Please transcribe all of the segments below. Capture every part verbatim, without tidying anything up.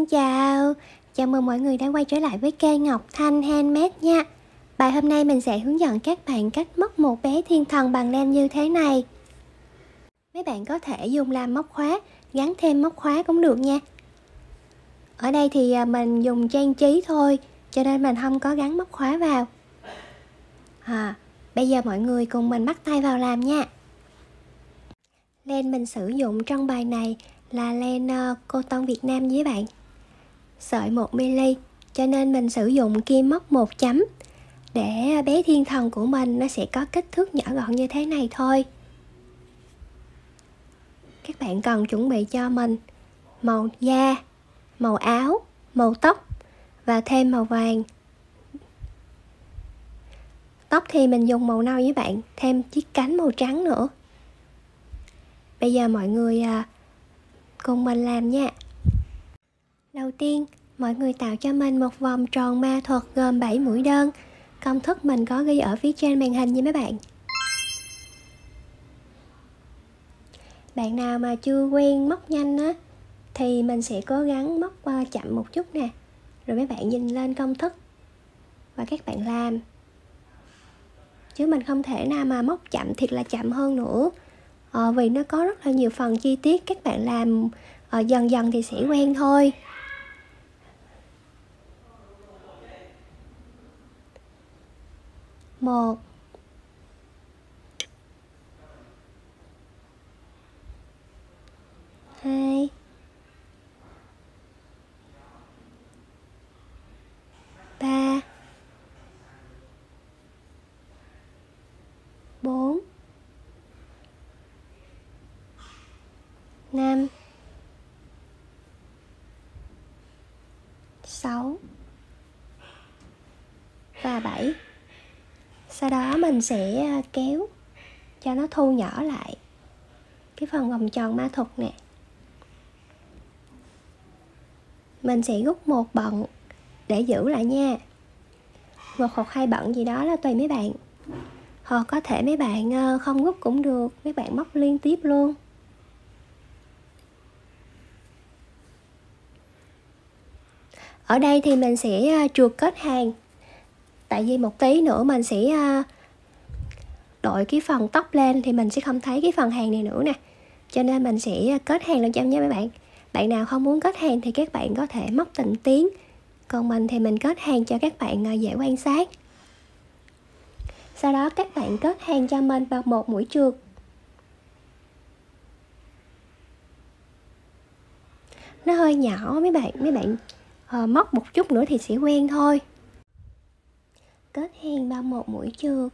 Xin chào, chào mừng mọi người đã quay trở lại với kênh Ngọc Thanh Handmade nha. Bài hôm nay mình sẽ hướng dẫn các bạn cách móc một bé thiên thần bằng len như thế này. Mấy bạn có thể dùng làm móc khóa, gắn thêm móc khóa cũng được nha. Ở đây thì mình dùng trang trí thôi, cho nên mình không có gắn móc khóa vào. À, bây giờ mọi người cùng mình bắt tay vào làm nha. Len mình sử dụng trong bài này là len uh, cô tông Việt Nam với bạn. Sợi một mi-li, cho nên mình sử dụng kim móc một chấm để bé thiên thần của mình nó sẽ có kích thước nhỏ gọn như thế này thôi. Các bạn cần chuẩn bị cho mình màu da, màu áo, màu tóc và thêm màu vàng. Tóc thì mình dùng màu nâu với bạn, thêm chiếc cánh màu trắng nữa. Bây giờ mọi người cùng mình làm nha. Đầu tiên, mọi người tạo cho mình một vòng tròn ma thuật gồm bảy mũi đơn. Công thức mình có ghi ở phía trên màn hình nha mấy bạn. Bạn nào mà chưa quen móc nhanh á thì mình sẽ cố gắng móc chậm một chút nè. Rồi mấy bạn nhìn lên công thức và các bạn làm. Chứ mình không thể nào mà móc chậm thiệt là chậm hơn nữa. Ờ, vì nó có rất là nhiều phần chi tiết, các bạn làm ờ, dần dần thì sẽ quen thôi. Một, hai, ba, bốn, năm, sáu và bảy. Sau đó mình sẽ kéo cho nó thu nhỏ lại cái phần vòng tròn ma thuật nè. Mình sẽ rút một bận để giữ lại nha. Một hoặc hai bận gì đó là tùy mấy bạn. Hoặc có thể mấy bạn không rút cũng được, mấy bạn móc liên tiếp luôn. Ở đây thì mình sẽ trượt kết hàng. Tại vì một tí nữa mình sẽ đội cái phần tóc lên thì mình sẽ không thấy cái phần hàng này nữa nè. Cho nên mình sẽ kết hàng lên cho nha mấy bạn. Bạn nào không muốn kết hàng thì các bạn có thể móc tịnh tiến. Còn mình thì mình kết hàng cho các bạn dễ quan sát. Sau đó các bạn kết hàng cho mình vào một mũi trượt. Nó hơi nhỏ mấy bạn, mấy bạn uh, móc một chút nữa thì sẽ quen thôi. Kết hàng vào một mũi trượt.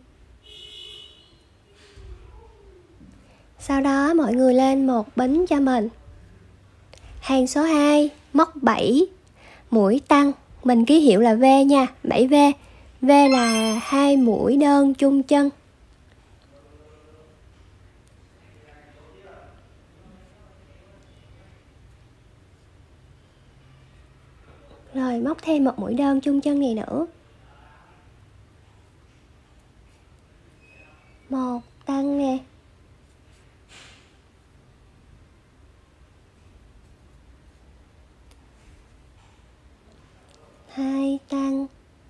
Sau đó mọi người lên một bính cho mình. Hàng số hai, móc bảy mũi tăng, mình ký hiệu là V nha, bảy V. V là hai mũi đơn chung chân. Rồi móc thêm một mũi đơn chung chân này nữa. Một tăng nè. Hai tăng.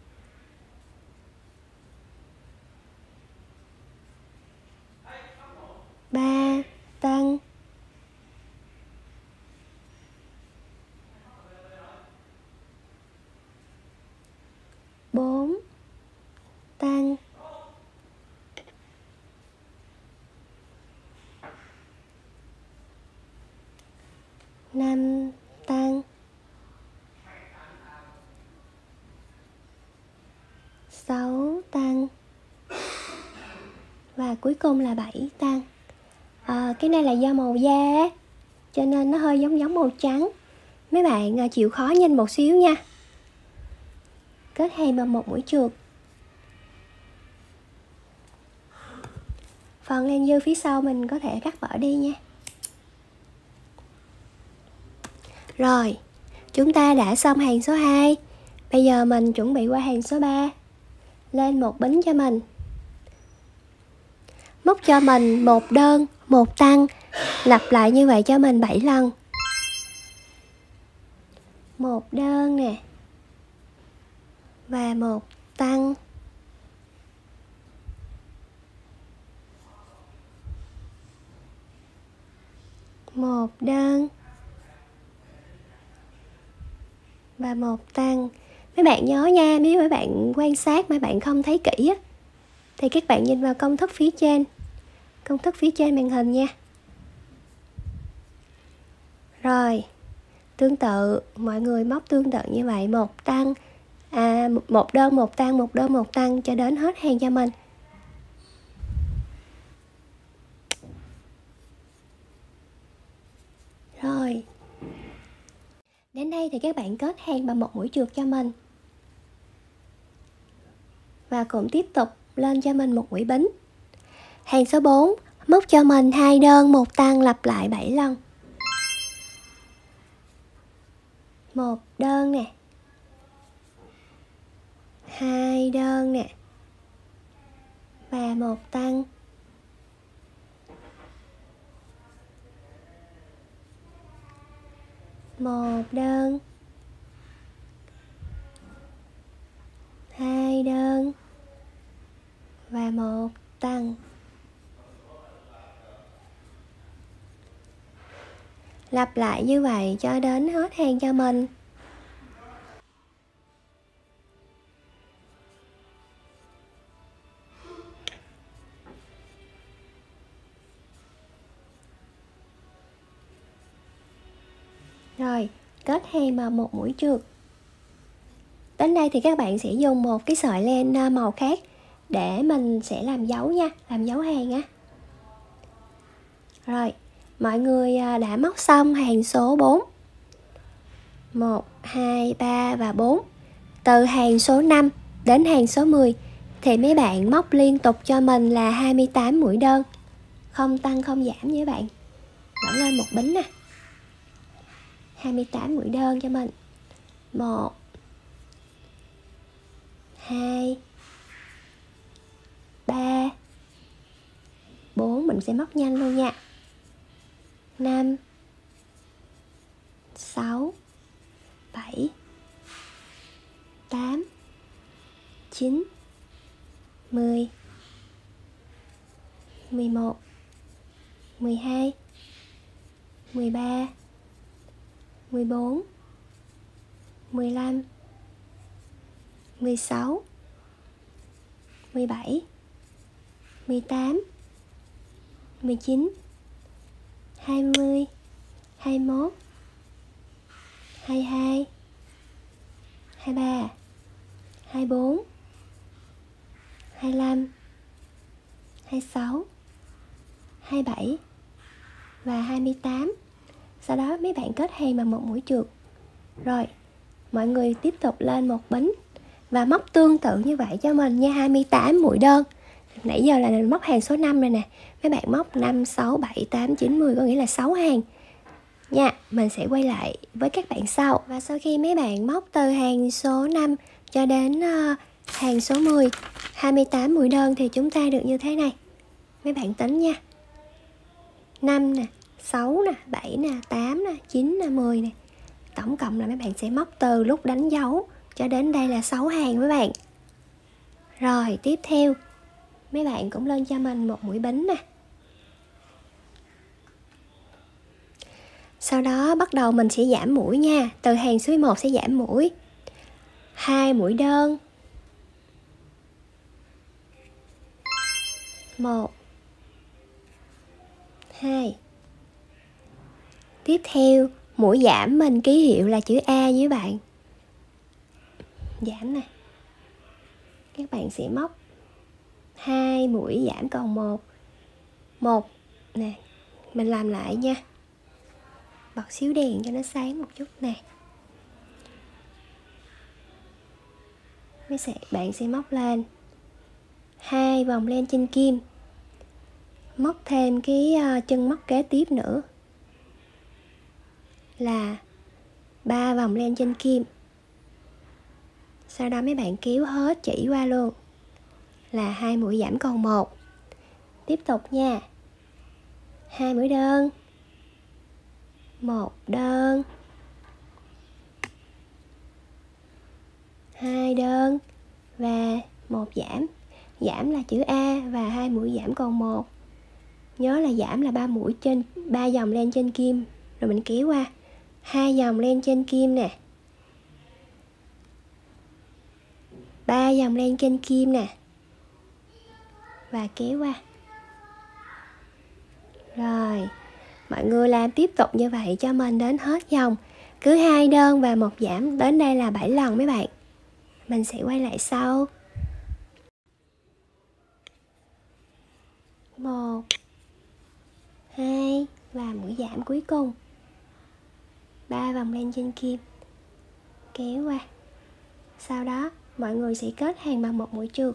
Ba tăng. Bốn tăng. Năm tăng. Sáu tăng. Và cuối cùng là bảy tăng. À, cái này là do màu da cho nên nó hơi giống giống màu trắng. Mấy bạn chịu khó nhìn một xíu nha. Kết hàng bằng một mũi trượt. Phần len dư phía sau mình có thể cắt vỡ đi nha. Rồi, chúng ta đã xong hàng số hai. Bây giờ mình chuẩn bị qua hàng số ba. Lên một bính cho mình. Móc cho mình một đơn, một tăng. Lặp lại như vậy cho mình bảy lần. một đơn nè, và một tăng, một đơn và một tăng. Mấy bạn nhớ nha, nếu mấy bạn quan sát mấy bạn không thấy kỹ á, thì các bạn nhìn vào công thức phía trên, công thức phía trên màn hình nha. Rồi, tương tự mọi người móc tương tự như vậy, một tăng à, một đơn một tăng, một đơn một tăng cho đến hết hàng cho mình. Rồi, đến đây thì các bạn kết hàng bằng một mũi trượt cho mình, và cũng tiếp tục lên cho mình một mũi bính. Hàng số bốn, móc cho mình hai đơn một tăng lặp lại bảy lần. Một đơn nè, hai đơn nè, và một tăng. Một đơn, hai đơn và một tăng. Lặp lại như vậy cho đến hết hàng cho mình. Rồi, kết hàng bằng một mũi trượt. Đến đây thì các bạn sẽ dùng một cái sợi len màu khác để mình sẽ làm dấu nha, làm dấu hàng á. Rồi, mọi người đã móc xong hàng số bốn. một, hai, ba và bốn. Từ hàng số năm đến hàng số mười thì mấy bạn móc liên tục cho mình là hai mươi tám mũi đơn, không tăng không giảm nha các bạn. Vẫn lên một bính nè. hai mươi tám mũi đơn cho mình. một, hai, ba, bốn, mình sẽ móc nhanh luôn nha. năm, sáu, bảy, tám, chín, mười, mười một, mười hai, mười ba, mười bốn, mười lăm, mười sáu, mười bảy, mười tám, mười chín, hai mươi, hai mươi mốt, hai mươi hai, hai mươi ba, hai mươi bốn, hai mươi lăm, hai mươi sáu, hai mươi bảy và hai mươi tám. Sau đó mấy bạn kết hàng bằng một mũi trượt. Rồi, mọi người tiếp tục lên một bính và móc tương tự như vậy cho mình nha, hai mươi tám mũi đơn. Nãy giờ là mình móc hàng số năm rồi nè. Mấy bạn móc năm, sáu, bảy, tám, chín, mười, có nghĩa là sáu hàng nha. Mình sẽ quay lại với các bạn sau. Và sau khi mấy bạn móc từ hàng số năm cho đến uh, hàng số mười, hai mươi tám mũi đơn thì chúng ta được như thế này. Mấy bạn tính nha. năm nè, sáu nè, bảy nè, tám nè, chín nè, mười nè. Tổng cộng là mấy bạn sẽ móc từ lúc đánh dấu cho đến đây là sáu hàng mấy bạn. Rồi, tiếp theo mấy bạn cũng lên cho mình một mũi bính nè. Sau đó bắt đầu mình sẽ giảm mũi nha. Từ hàng số một sẽ giảm mũi. Hai mũi đơn. một, hai. Tiếp theo, mũi giảm mình ký hiệu là chữ A với bạn. Giảm nè. Các bạn sẽ móc hai mũi giảm còn một. một nè. Mình làm lại nha. Bật xíu đèn cho nó sáng một chút nè. Mấy sẽ, bạn sẽ móc lên hai vòng len trên kim. Móc thêm cái uh, chân móc kế tiếp nữa là ba vòng len trên kim. Sau đó mấy bạn kéo hết chỉ qua luôn là hai mũi giảm còn một. Tiếp tục nha. Hai mũi đơn. Một đơn. hai đơn và một giảm. Giảm là chữ A và hai mũi giảm còn một. Nhớ là giảm là ba mũi trên ba dòng len trên kim, rồi mình kéo qua hai dòng len trên kim nè, ba dòng len trên kim nè, và kéo qua. Rồi mọi người làm tiếp tục như vậy cho mình đến hết dòng, cứ hai đơn và một giảm. Đến đây là bảy lần mấy bạn. Mình sẽ quay lại sau. Một, hai và mũi giảm cuối cùng, ba vòng len trên kim, kéo qua. Sau đó mọi người sẽ kết hàng bằng một mũi trượt.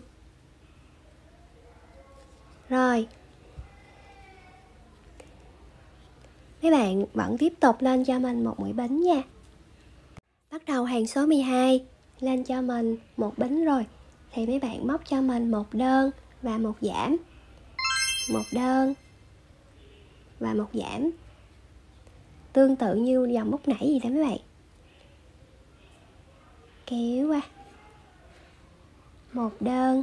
Rồi mấy bạn vẫn tiếp tục lên cho mình một mũi bính nha. Bắt đầu hàng số mười hai lên cho mình một bính rồi, thì mấy bạn móc cho mình một đơn và một giảm, một đơn và một giảm, tương tự như dòng móc nãy gì đó mấy bạn. Kéo qua một đơn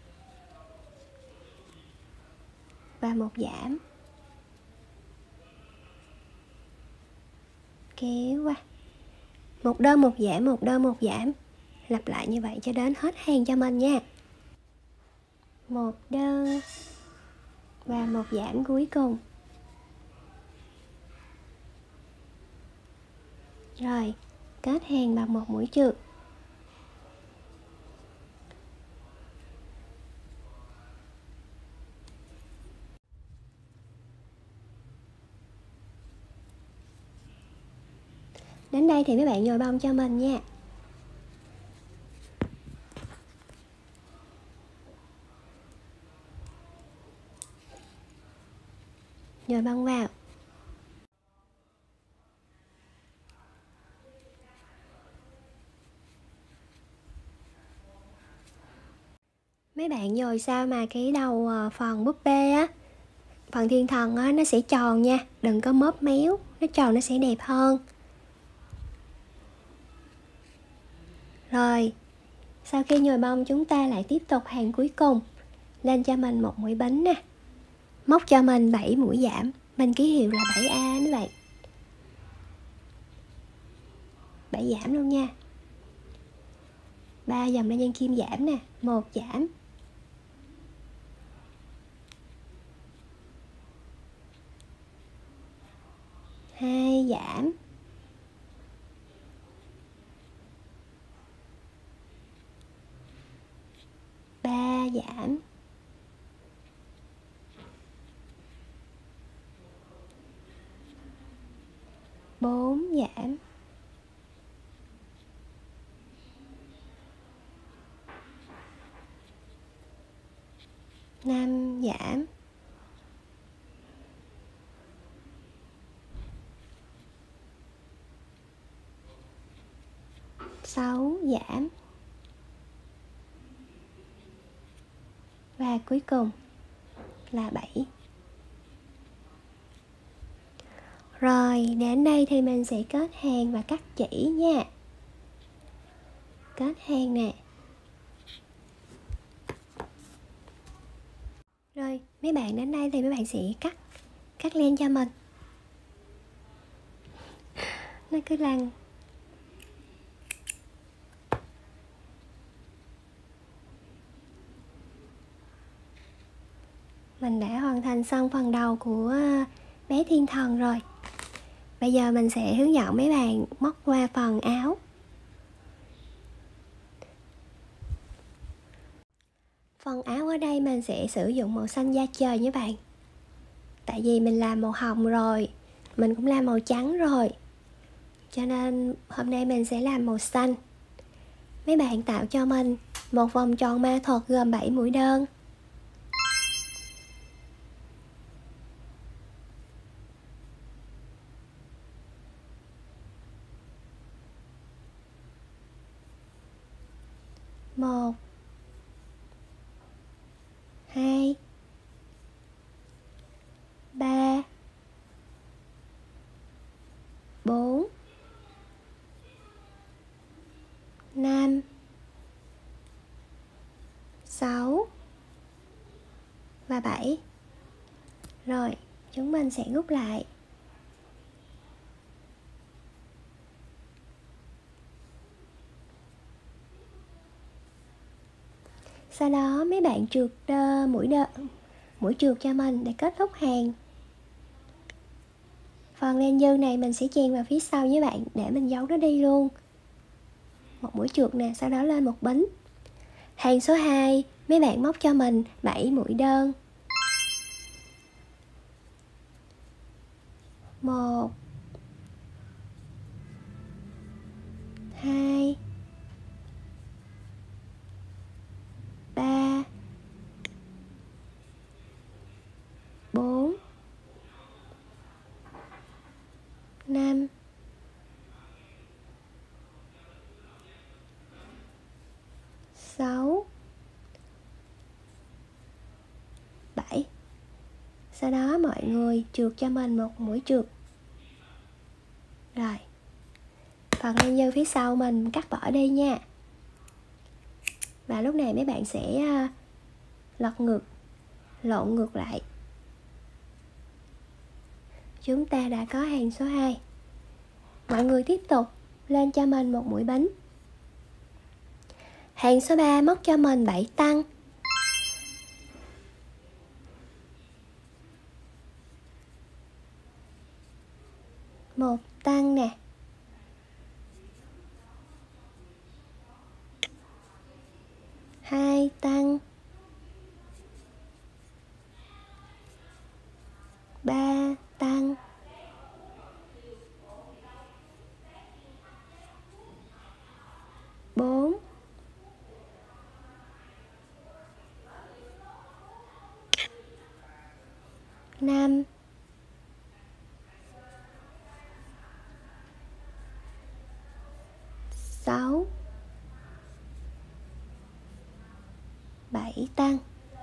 và một giảm, kéo qua một đơn một giảm, một đơn một giảm, lặp lại như vậy cho đến hết hàng cho mình nha. Một đơn và một giảm cuối cùng. Rồi kết hàng bằng một mũi trượt. Đến đây thì mấy bạn nhồi bông cho mình nha. Nhồi bông vào. Mấy bạn nhồi sao mà cái đầu phần búp bê á, phần thiên thần á, nó sẽ tròn nha, đừng có móp méo, nó tròn nó sẽ đẹp hơn. Rồi sau khi nhồi bông chúng ta lại tiếp tục hàng cuối cùng, lên cho mình một mũi bính nè, móc cho mình bảy mũi giảm, mình ký hiệu là bảy A các bạn, bảy giảm luôn nha. Ba dòng lên kim giảm nè, một giảm, hai giảm, ba giảm, bốn giảm, năm giảm, sáu giảm, và cuối cùng là bảy. Rồi đến đây thì mình sẽ kết hàng và cắt chỉ nha. Kết hàng nè. Rồi mấy bạn đến đây thì mấy bạn sẽ cắt cắt len cho mình. Nó cứ lăn. Mình đã hoàn thành xong phần đầu của bé thiên thần rồi. Bây giờ mình sẽ hướng dẫn mấy bạn móc qua phần áo. Phần áo ở đây mình sẽ sử dụng màu xanh da trời nha bạn. Tại vì mình làm màu hồng rồi, mình cũng làm màu trắng rồi, cho nên hôm nay mình sẽ làm màu xanh. Mấy bạn tạo cho mình một vòng tròn ma thuật gồm bảy mũi đơn. Một, hai, ba, bốn, năm, và bảy. Rồi, chúng mình sẽ rút lại. Sau đó mấy bạn trượt uh, mũi đơ, mũi trượt cho mình để kết thúc hàng. Phần len dư này mình sẽ chèn vào phía sau với bạn để mình giấu nó đi luôn. Một mũi trượt nè, sau đó lên một bính. Hàng số hai, mấy bạn móc cho mình bảy mũi đơn. một hai ba bốn năm sáu bảy. Sau đó mọi người trượt cho mình một mũi trượt. Rồi, phần len dư phía sau mình cắt bỏ đi nha. Và lúc này mấy bạn sẽ lật ngược, lộn ngược lại. Chúng ta đã có hàng số hai. Mọi người tiếp tục lên cho mình một mũi bính. Hàng số ba móc cho mình bảy tăng. Một tăng nè. Hai tăng. Ba tăng. Bốn. Năm. Sáu. Bảy tăng.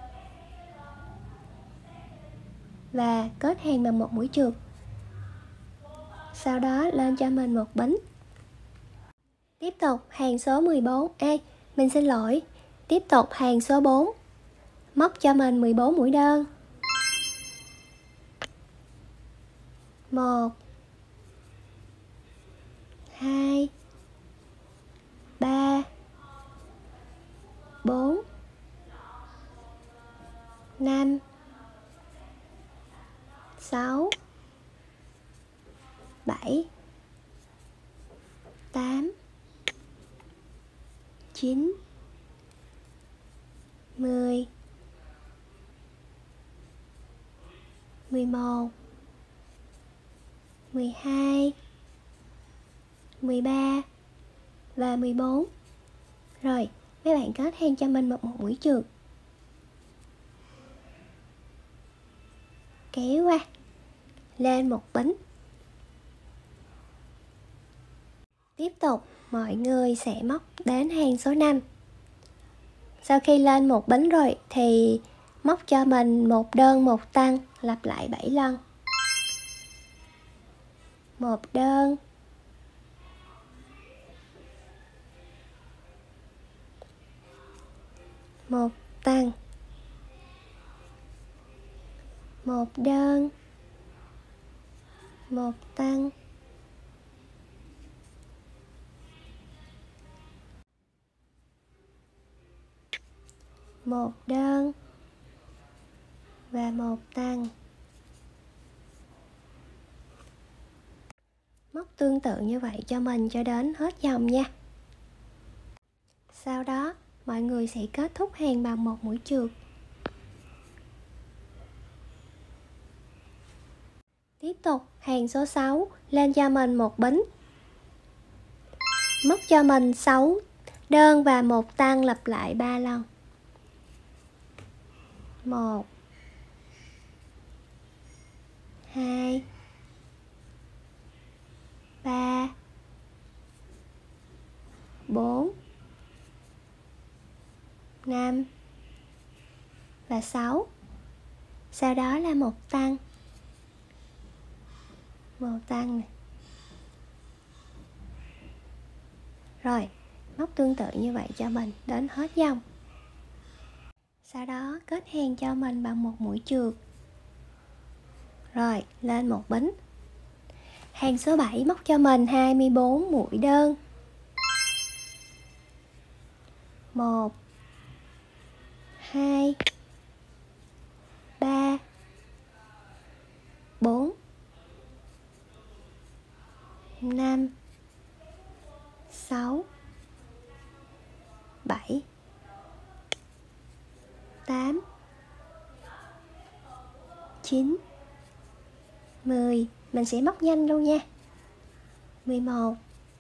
Và kết hàng bằng một mũi trượt. Sau đó lên cho mình một bính. Tiếp tục hàng số mười bốn. Ê, mình xin lỗi. Tiếp tục hàng số bốn. Móc cho mình mười bốn mũi đơn. một hai ba bốn năm sáu bảy tám chín mười mười một mười hai mười ba và mười bốn. Rồi, mấy bạn kết hàng cho mình một, một mũi trượt. Kéo qua. Lên một bính. Tiếp tục, mọi người sẽ móc đến hàng số năm. Sau khi lên một bính rồi thì móc cho mình một đơn một tăng, lặp lại bảy lần. Một đơn. Một tăng. Một đơn. Một tăng. Một đơn. Và một tăng. Móc tương tự như vậy cho mình cho đến hết dòng nha. Sau đó mọi người sẽ kết thúc hàng bằng một mũi trượt. Tiếp tục hàng số sáu, lên cho mình một bính. Móc cho mình sáu đơn và một tăng, lặp lại ba lần. một hai ba bốn năm và sáu. Sau đó là một tăng. Một tăng này. Rồi, móc tương tự như vậy cho mình đến hết dòng. Sau đó kết hàng cho mình bằng một mũi chườc. Rồi, lên một bính. Hàng số bảy móc cho mình hai mươi bốn mũi đơn. một hai ba bốn năm sáu bảy tám chín mười. Mình sẽ móc nhanh luôn nha. mười một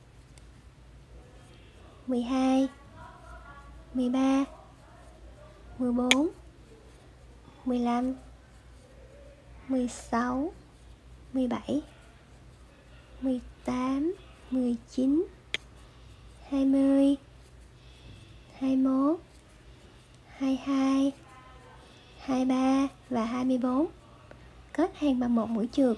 mười hai mười ba mười bốn mười lăm mười sáu mười bảy mười tám mười chín hai mươi hai mươi mốt hai mươi hai hai mươi ba và hai mươi bốn. Kết hàng bằng một mũi chườc.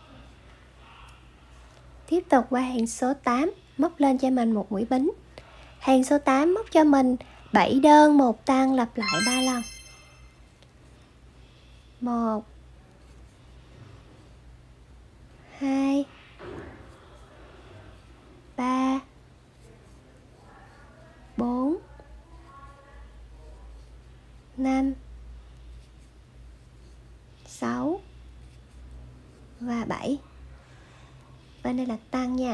Tiếp tục qua hàng số tám, móc lên cho mình một mũi bính. Hàng số tám móc cho mình bảy đơn một tăng, lặp lại ba lần. một hai ba bốn năm sáu và bảy. Bên đây là tăng nha.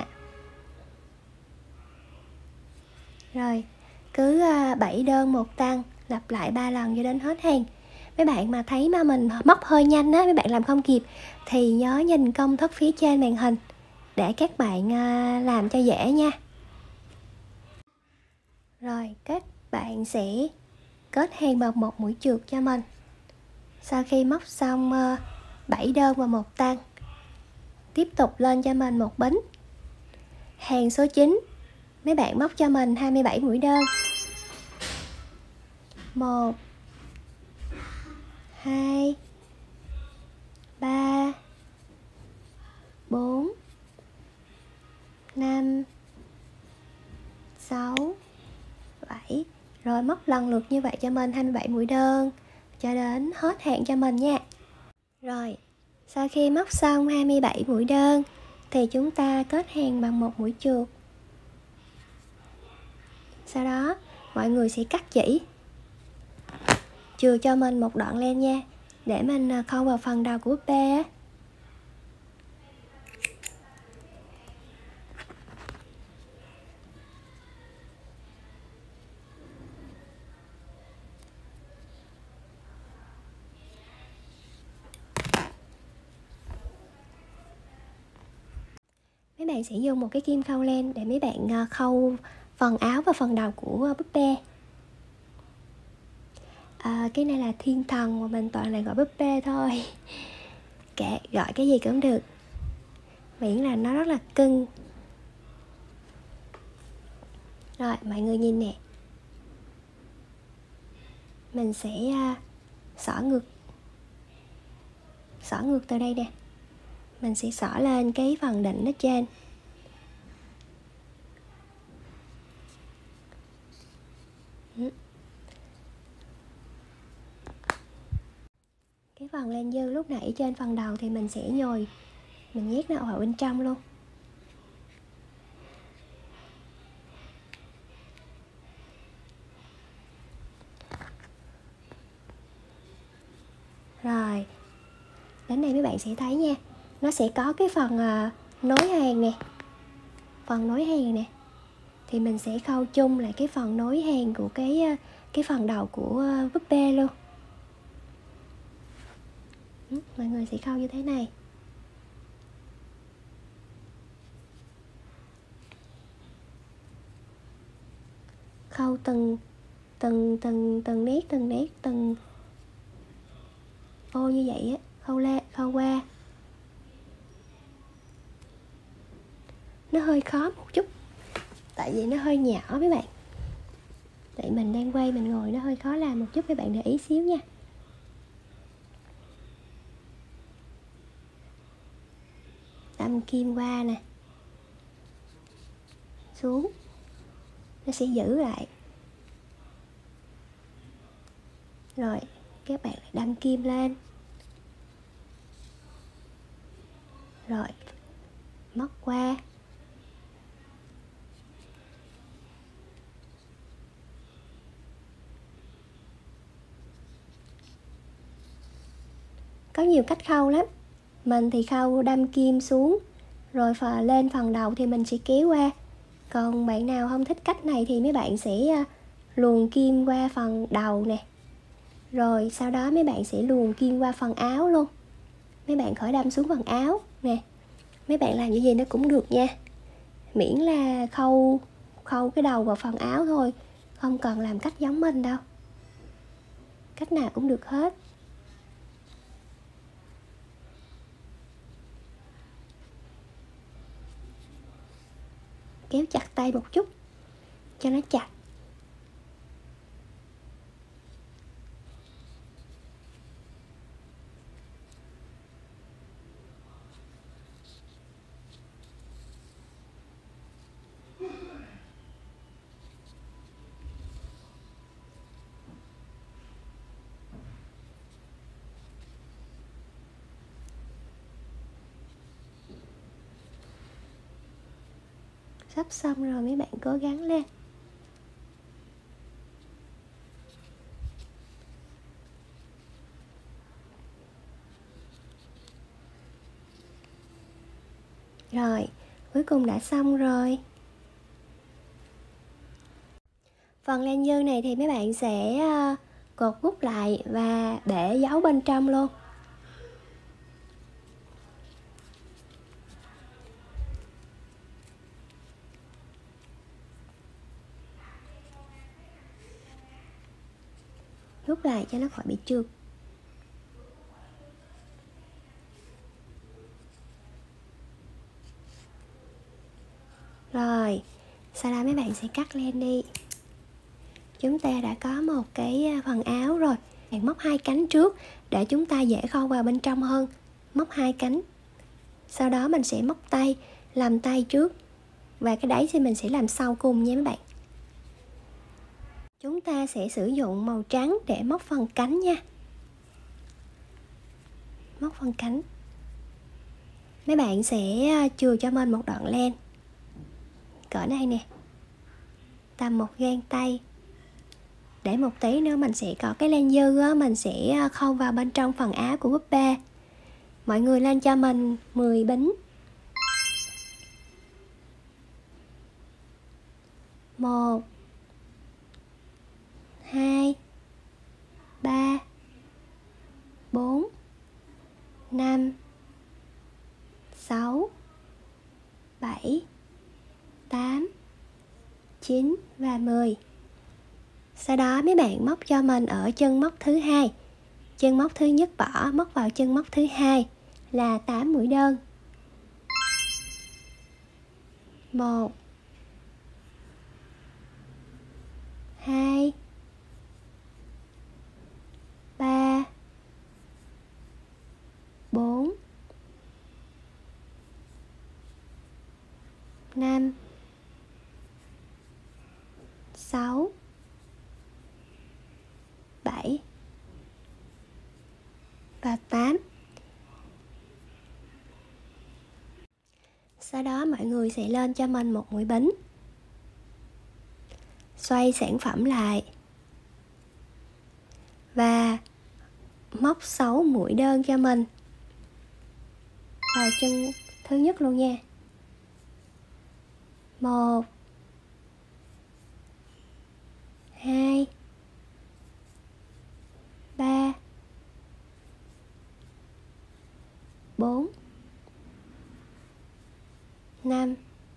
Rồi, cứ bảy đơn một tăng, lặp lại ba lần cho đến hết hàng. Mấy bạn mà thấy mà mình móc hơi nhanh á, mấy bạn làm không kịp thì nhớ nhìn công thức phía trên màn hình để các bạn làm cho dễ nha. Rồi, các bạn sẽ kết hàng bằng một mũi chườc cho mình. Sau khi móc xong bảy đơn và một tăng, tiếp tục lên cho mình một bính. Hàng số chín, mấy bạn móc cho mình hai mươi bảy mũi đơn. một hai ba bốn năm sáu bảy. Rồi móc lần lượt như vậy cho mình hai mươi bảy mũi đơn cho đến hết hàng cho mình nha. Rồi, sau khi móc xong hai mươi bảy mũi đơn thì chúng ta kết hàng bằng một mũi chườc. Sau đó mọi người sẽ cắt chỉ chừa cho mình một đoạn len nha, để mình khâu vào phần đầu của búp bê á. Mấy bạn sẽ dùng một cái kim khâu len để mấy bạn khâu phần áo và phần đầu của búp bê. À, cái này là thiên thần mà mình toàn là gọi búp bê thôi. Kệ, gọi cái gì cũng được, miễn là nó rất là cưng. Rồi, mọi người nhìn nè. Mình sẽ uh, xỏ ngược Xỏ ngược từ đây nè. Mình sẽ xỏ lên cái phần đỉnh ở trên. Cái phần len dư lúc nãy trên phần đầu thì mình sẽ nhồi, mình nhét nó vào bên trong luôn. Rồi, đến đây mấy bạn sẽ thấy nha, nó sẽ có cái phần uh, nối hàng nè. Phần nối hàng nè thì mình sẽ khâu chung lại cái phần nối hàng của cái uh, cái phần đầu của uh, búp bê luôn. Ừ, mọi người sẽ khâu như thế này. Khâu từng từng từng từng nét từng nét từng ô như vậy á, khâu la khâu qua. Nó hơi khó một chút tại vì nó hơi nhỏ mấy bạn, tại mình đang quay mình ngồi nó hơi khó làm một chút, các bạn để ý xíu nha. Đâm kim qua nè, xuống, nó sẽ giữ lại. Rồi các bạn lại đâm kim lên, rồi móc qua. Có nhiều cách khâu lắm, mình thì khâu đâm kim xuống rồi phần lên phần đầu thì mình sẽ kéo qua. Còn bạn nào không thích cách này thì mấy bạn sẽ luồn kim qua phần đầu nè, rồi sau đó mấy bạn sẽ luồn kim qua phần áo luôn. Mấy bạn khỏi đâm xuống phần áo nè, mấy bạn làm như vậy nó cũng được nha, miễn là khâu khâu cái đầu vào phần áo thôi, không cần làm cách giống mình đâu, cách nào cũng được hết. Kéo chặt tay một chút cho nó chặt. Sắp xong rồi mấy bạn cố gắng lên. Rồi, cuối cùng đã xong rồi. Phần len dư này thì mấy bạn sẽ cột gút lại và để dấu bên trong luôn. Rút lại cho nó khỏi bị trượt. Rồi, sau đó mấy bạn sẽ cắt len đi. Chúng ta đã có một cái phần áo rồi. Bạn móc hai cánh trước để chúng ta dễ khâu vào bên trong hơn. Móc hai cánh. Sau đó mình sẽ móc tay, làm tay trước. Và cái đáy thì mình sẽ làm sau cùng nha mấy bạn. Chúng ta sẽ sử dụng màu trắng để móc phần cánh nha. Móc phần cánh. Mấy bạn sẽ chừa cho mình một đoạn len cỡ này nè, tầm một gang tay, để một tí nữa mình sẽ có cái len dư á, mình sẽ khâu vào bên trong phần áo của búp bê. Mọi người lên cho mình mười bính. Một, hai, ba, bốn, năm, sáu, bảy, tám, chín và mười. Sau đó mấy bạn móc cho mình ở chân móc thứ hai. Chân móc thứ nhất bỏ, móc vào chân móc thứ hai là tám mũi đơn. một, hai, ba, bốn, năm, sáu, bảy và tám. Sau đó mọi người sẽ lên cho mình một mũi bính. Xoay sản phẩm lại. Và móc sáu mũi đơn cho mình vào chân thứ nhất luôn nha. một, hai, ba, bốn, năm,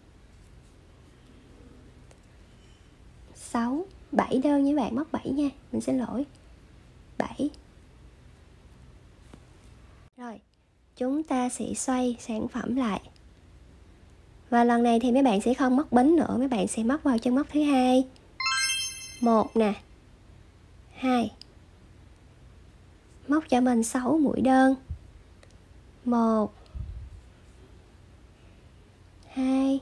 sáu, bảy đơn như bạn, móc bảy nha, mình xin lỗi. bảy. Rồi, chúng ta sẽ xoay sản phẩm lại. Và lần này thì mấy bạn sẽ không móc bính nữa, mấy bạn sẽ móc vào chân móc thứ hai. một nè, hai. Móc cho mình sáu mũi đơn. một, hai,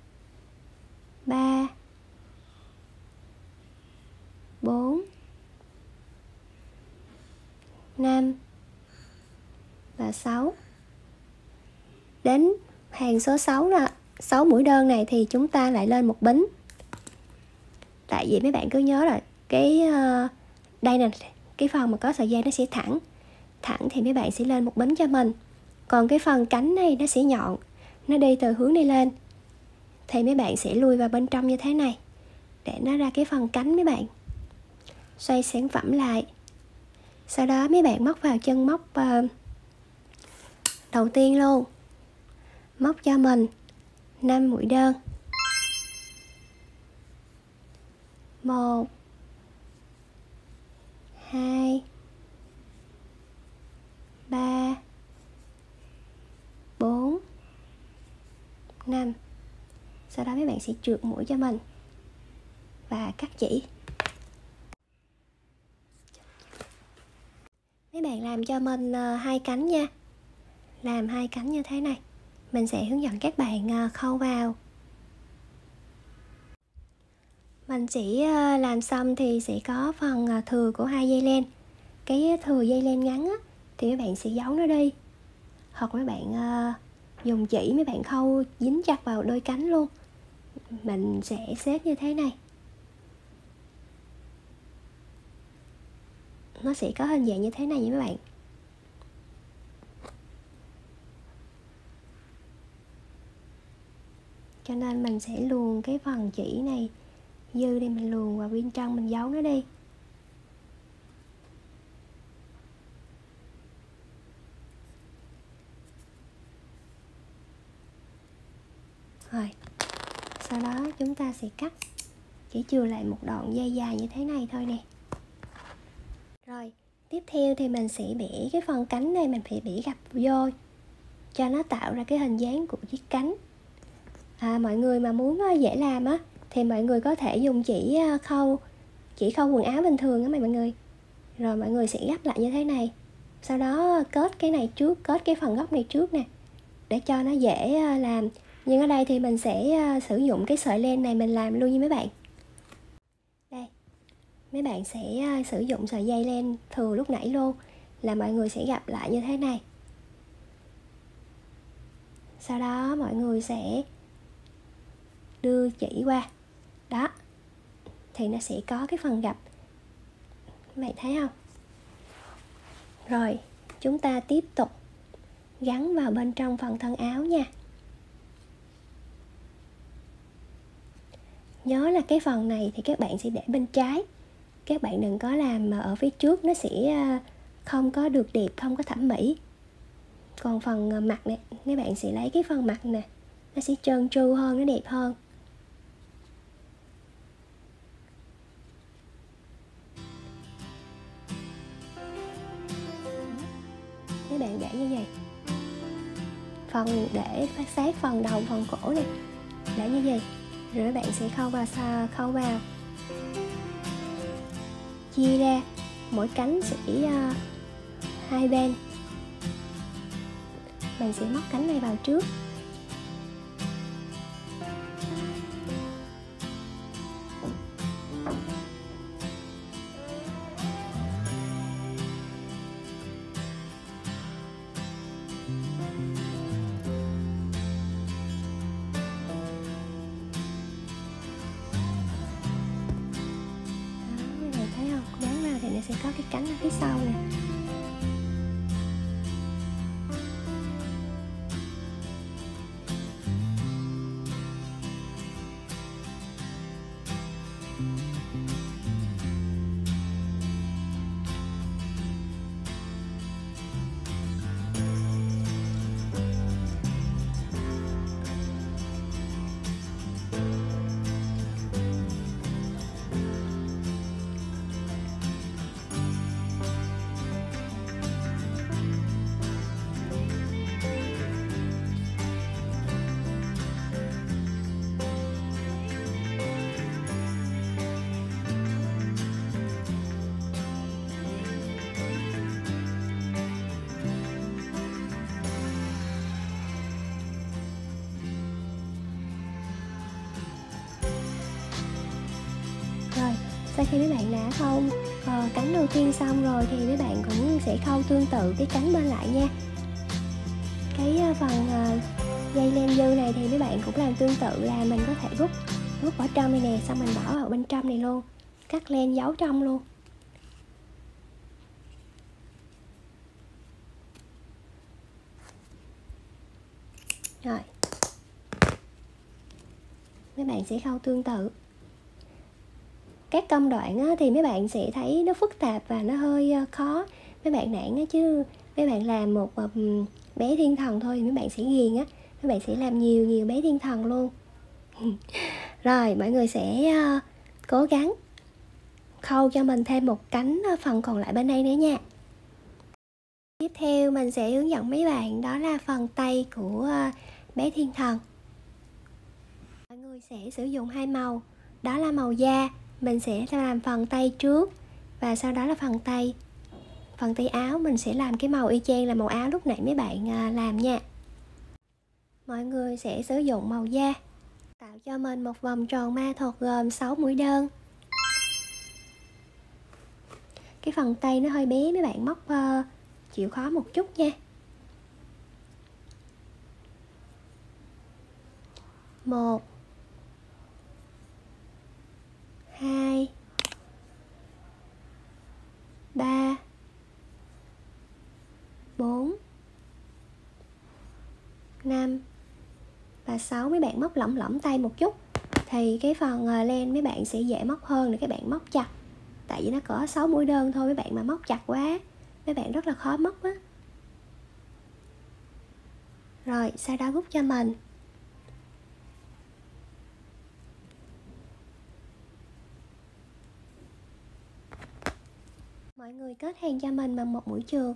ba, bốn, năm và sáu. Đến hàng số sáu là sáu mũi đơn này thì chúng ta lại lên một bính. Tại vì mấy bạn cứ nhớ là cái uh, đây nè, cái phần mà có sợi dây nó sẽ thẳng. Thẳng thì mấy bạn sẽ lên một bính cho mình. Còn cái phần cánh này nó sẽ nhọn, nó đi từ hướng này lên. Thì mấy bạn sẽ lui vào bên trong như thế này để nó ra cái phần cánh mấy bạn. Xoay sản phẩm lại. Sau đó mấy bạn móc vào chân móc uh, đầu tiên luôn. Móc cho mình năm mũi đơn. một hai ba bốn năm. Sau đó mấy bạn sẽ trượt mũi cho mình và cắt chỉ. Mấy bạn làm cho mình uh, hai cánh nha. Làm hai cánh như thế này. Mình sẽ hướng dẫn các bạn uh, khâu vào. Mình chỉ uh, làm xong thì sẽ có phần uh, thừa của hai dây len. Cái thừa dây len ngắn á, thì mấy bạn sẽ giấu nó đi. Hoặc mấy bạn uh, dùng chỉ mấy bạn khâu dính chặt vào đôi cánh luôn. Mình sẽ xếp như thế này. Nó sẽ có hình dạng như thế này nha mấy bạn. Cho nên mình sẽ luồn cái phần chỉ này dư đi, mình luồn vào bên trong, mình giấu nó đi. Rồi, sau đó chúng ta sẽ cắt, chỉ chừa lại một đoạn dây dài như thế này thôi nè. Rồi, tiếp theo thì mình sẽ bẻ cái phần cánh này, mình phải bẻ gập vô cho nó tạo ra cái hình dáng của chiếc cánh. À, mọi người mà muốn dễ làm á thì mọi người có thể dùng chỉ khâu chỉ khâu quần áo bình thường á mọi người. Rồi mọi người sẽ gấp lại như thế này. Sau đó kết cái này trước, kết cái phần góc này trước nè, để cho nó dễ làm. Nhưng ở đây thì mình sẽ sử dụng cái sợi len này mình làm luôn như mấy bạn. Đây, mấy bạn sẽ sử dụng sợi dây len thừa lúc nãy luôn, là mọi người sẽ gập lại như thế này. Sau đó mọi người sẽ đưa chỉ qua. Đó, thì nó sẽ có cái phần gập. Các bạn thấy không? Rồi, chúng ta tiếp tục gắn vào bên trong phần thân áo nha. Nhớ là cái phần này thì các bạn sẽ để bên trái. Các bạn đừng có làm mà ở phía trước, nó sẽ không có được đẹp, không có thẩm mỹ. Còn phần mặt này, các bạn sẽ lấy cái phần mặt nè, nó sẽ trơn tru hơn, nó đẹp hơn. Các bạn để như vậy. Phần để phát sát phần đầu, phần cổ này, để như vậy. Rồi các bạn sẽ khâu vào, khâu vào, chia ra, mỗi cánh sẽ uh, hai bên. Mình sẽ móc cánh này vào trước. Sẽ có cái cánh ở phía sau nè. sau khi mấy bạn đã khâu uh, cánh đầu tiên xong rồi thì mấy bạn cũng sẽ khâu tương tự cái cánh bên lại nha. Cái uh, phần uh, dây len dư này thì mấy bạn cũng làm tương tự, là mình có thể rút rút ở trong này nè, xong mình bỏ vào bên trong này luôn, cắt len giấu trong luôn. Rồi mấy bạn sẽ khâu tương tự. Các công đoạn á, thì mấy bạn sẽ thấy nó phức tạp và nó hơi khó, mấy bạn nản á, chứ mấy bạn làm một um, bé thiên thần thôi thì mấy bạn sẽ ghiền á, mấy bạn sẽ làm nhiều nhiều bé thiên thần luôn. Rồi mọi người sẽ uh, cố gắng khâu cho mình thêm một cánh phần còn lại bên đây nữa nha. Tiếp theo mình sẽ hướng dẫn mấy bạn đó là phần tay của uh, bé thiên thần. Mọi người sẽ sử dụng hai màu, đó là màu da. Mình sẽ làm phần tay trước và sau đó là phần tay. Phần tay áo mình sẽ làm cái màu y chang là màu áo lúc nãy mấy bạn uh, làm nha. Mọi người sẽ sử dụng màu da, tạo cho mình một vòng tròn ma thuật gồm sáu mũi đơn. Cái phần tay nó hơi bé, mấy bạn móc uh, chịu khó một chút nha. Một, hai, ba, bốn, năm và sáu. Mấy bạn móc lỏng lỏng tay một chút thì cái phần len mấy bạn sẽ dễ móc hơn để các bạn móc chặt. Tại vì nó có sáu mũi đơn thôi, mấy bạn mà móc chặt quá mấy bạn rất là khó móc á. Rồi sau đó rút cho mình. Mọi người kết hàng cho mình bằng một mũi chườm.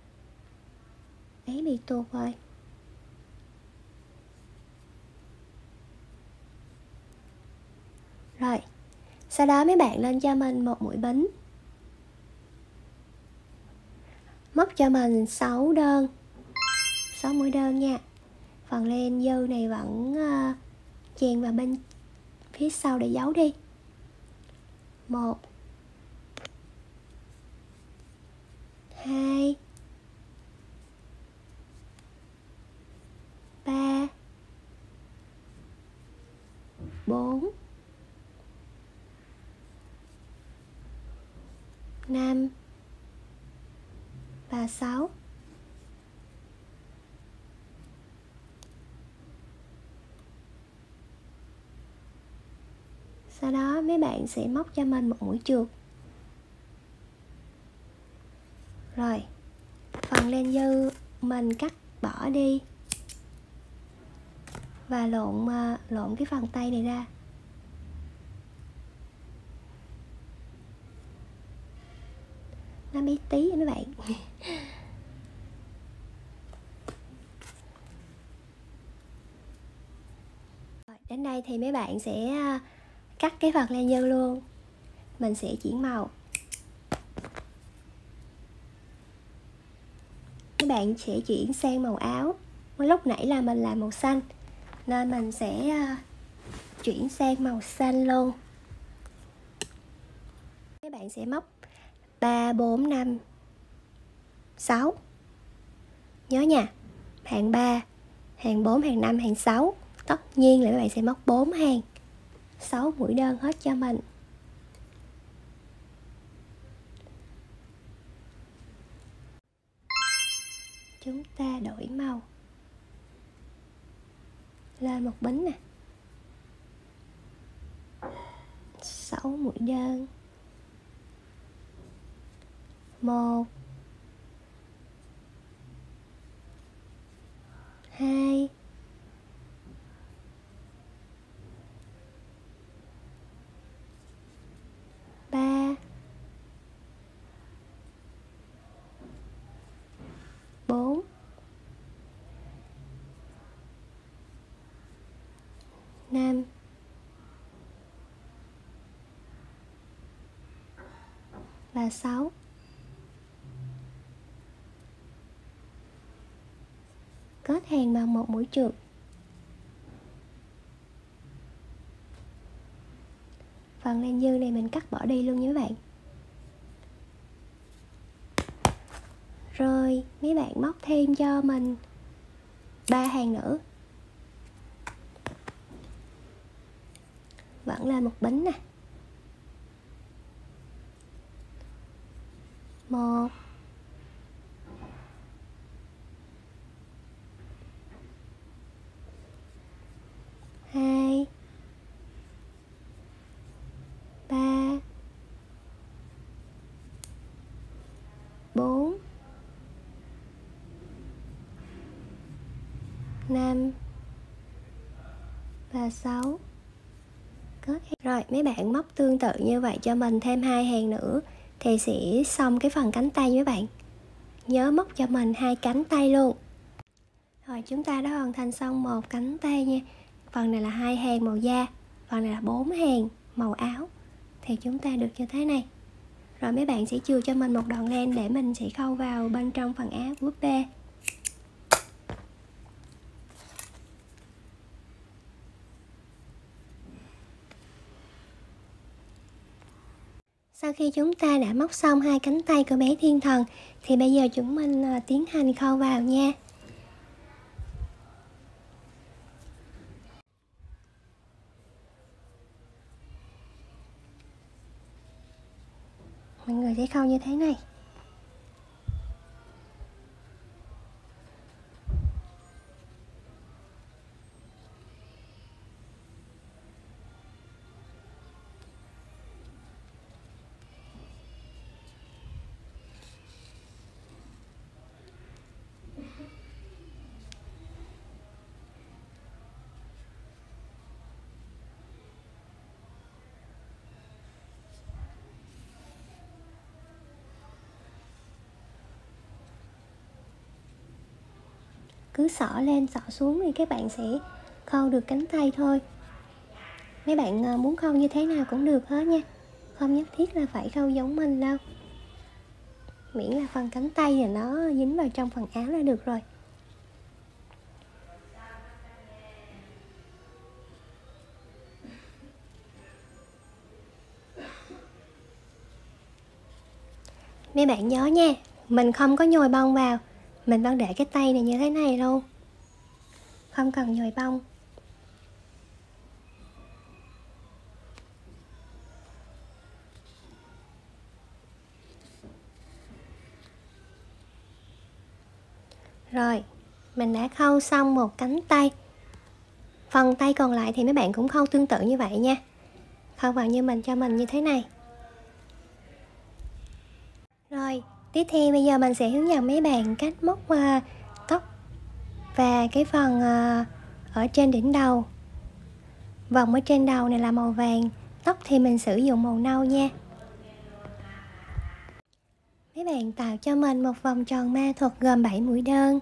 Ấy bị tuột rồi. Rồi sau đó mấy bạn lên cho mình một mũi bính, móc cho mình sáu đơn, sáu mũi đơn nha. Phần len dư này vẫn uh, chèn vào bên phía sau để giấu đi. Một, hai, ba, bốn, năm và sáu. Sau đó mấy bạn sẽ móc cho mình một mũi trượt. Rồi phần len dư mình cắt bỏ đi và lộn lộn cái phần tay này ra. Nó bé tí vậy mấy bạn. Rồi, đến đây thì mấy bạn sẽ cắt cái phần len dư luôn. Mình sẽ chuyển màu. Các bạn sẽ chuyển sang màu áo. Lúc nãy là mình làm màu xanh nên mình sẽ chuyển sang màu xanh luôn. Các bạn sẽ móc ba, bốn, năm, sáu. Nhớ nha, hàng ba, hàng bốn, hàng năm, hàng sáu. Tất nhiên là các bạn sẽ móc bốn hàng, sáu mũi đơn hết cho mình. Chúng ta đổi màu. Lên một bính nè. sáu mũi đơn. Một, hai, ba, bốn, năm và sáu. Kết hàng bằng một mũi trượt. Phần len dư này mình cắt bỏ đi luôn nha mấy bạn. Rồi mấy bạn móc thêm cho mình ba hàng nữa, vẫn là một bính nè. Một, hai, ba, bốn, năm và sáu. Rồi mấy bạn móc tương tự như vậy cho mình thêm hai hàng nữa thì sẽ xong cái phần cánh tay mấy bạn. Nhớ móc cho mình hai cánh tay luôn. Rồi chúng ta đã hoàn thành xong một cánh tay nha. Phần này là hai hàng màu da, phần này là bốn hàng màu áo. Thì chúng ta được như thế này. Rồi mấy bạn sẽ chừa cho mình một đoạn len để mình sẽ khâu vào bên trong phần áo của búp bê. Sau khi chúng ta đã móc xong hai cánh tay của bé thiên thần thì bây giờ chúng mình tiến hành khâu vào nha. Mọi người sẽ khâu như thế này. Cứ xỏ lên xỏ xuống thì các bạn sẽ khâu được cánh tay thôi. Mấy bạn muốn khâu như thế nào cũng được hết nha, không nhất thiết là phải khâu giống mình đâu, miễn là phần cánh tay là nó dính vào trong phần áo là được rồi. Mấy bạn nhớ nha, mình không có nhồi bông vào, mình vẫn để cái tay này như thế này luôn, không cần nhồi bông. Rồi, mình đã khâu xong một cánh tay. Phần tay còn lại thì mấy bạn cũng khâu tương tự như vậy nha. Khâu vào như mình cho mình như thế này. Rồi, tiếp theo bây giờ mình sẽ hướng dẫn mấy bạn cách móc uh, tóc và cái phần uh, ở trên đỉnh đầu. Vòng ở trên đầu này là màu vàng, tóc thì mình sử dụng màu nâu nha. Mấy bạn tạo cho mình một vòng tròn ma thuật gồm bảy mũi đơn.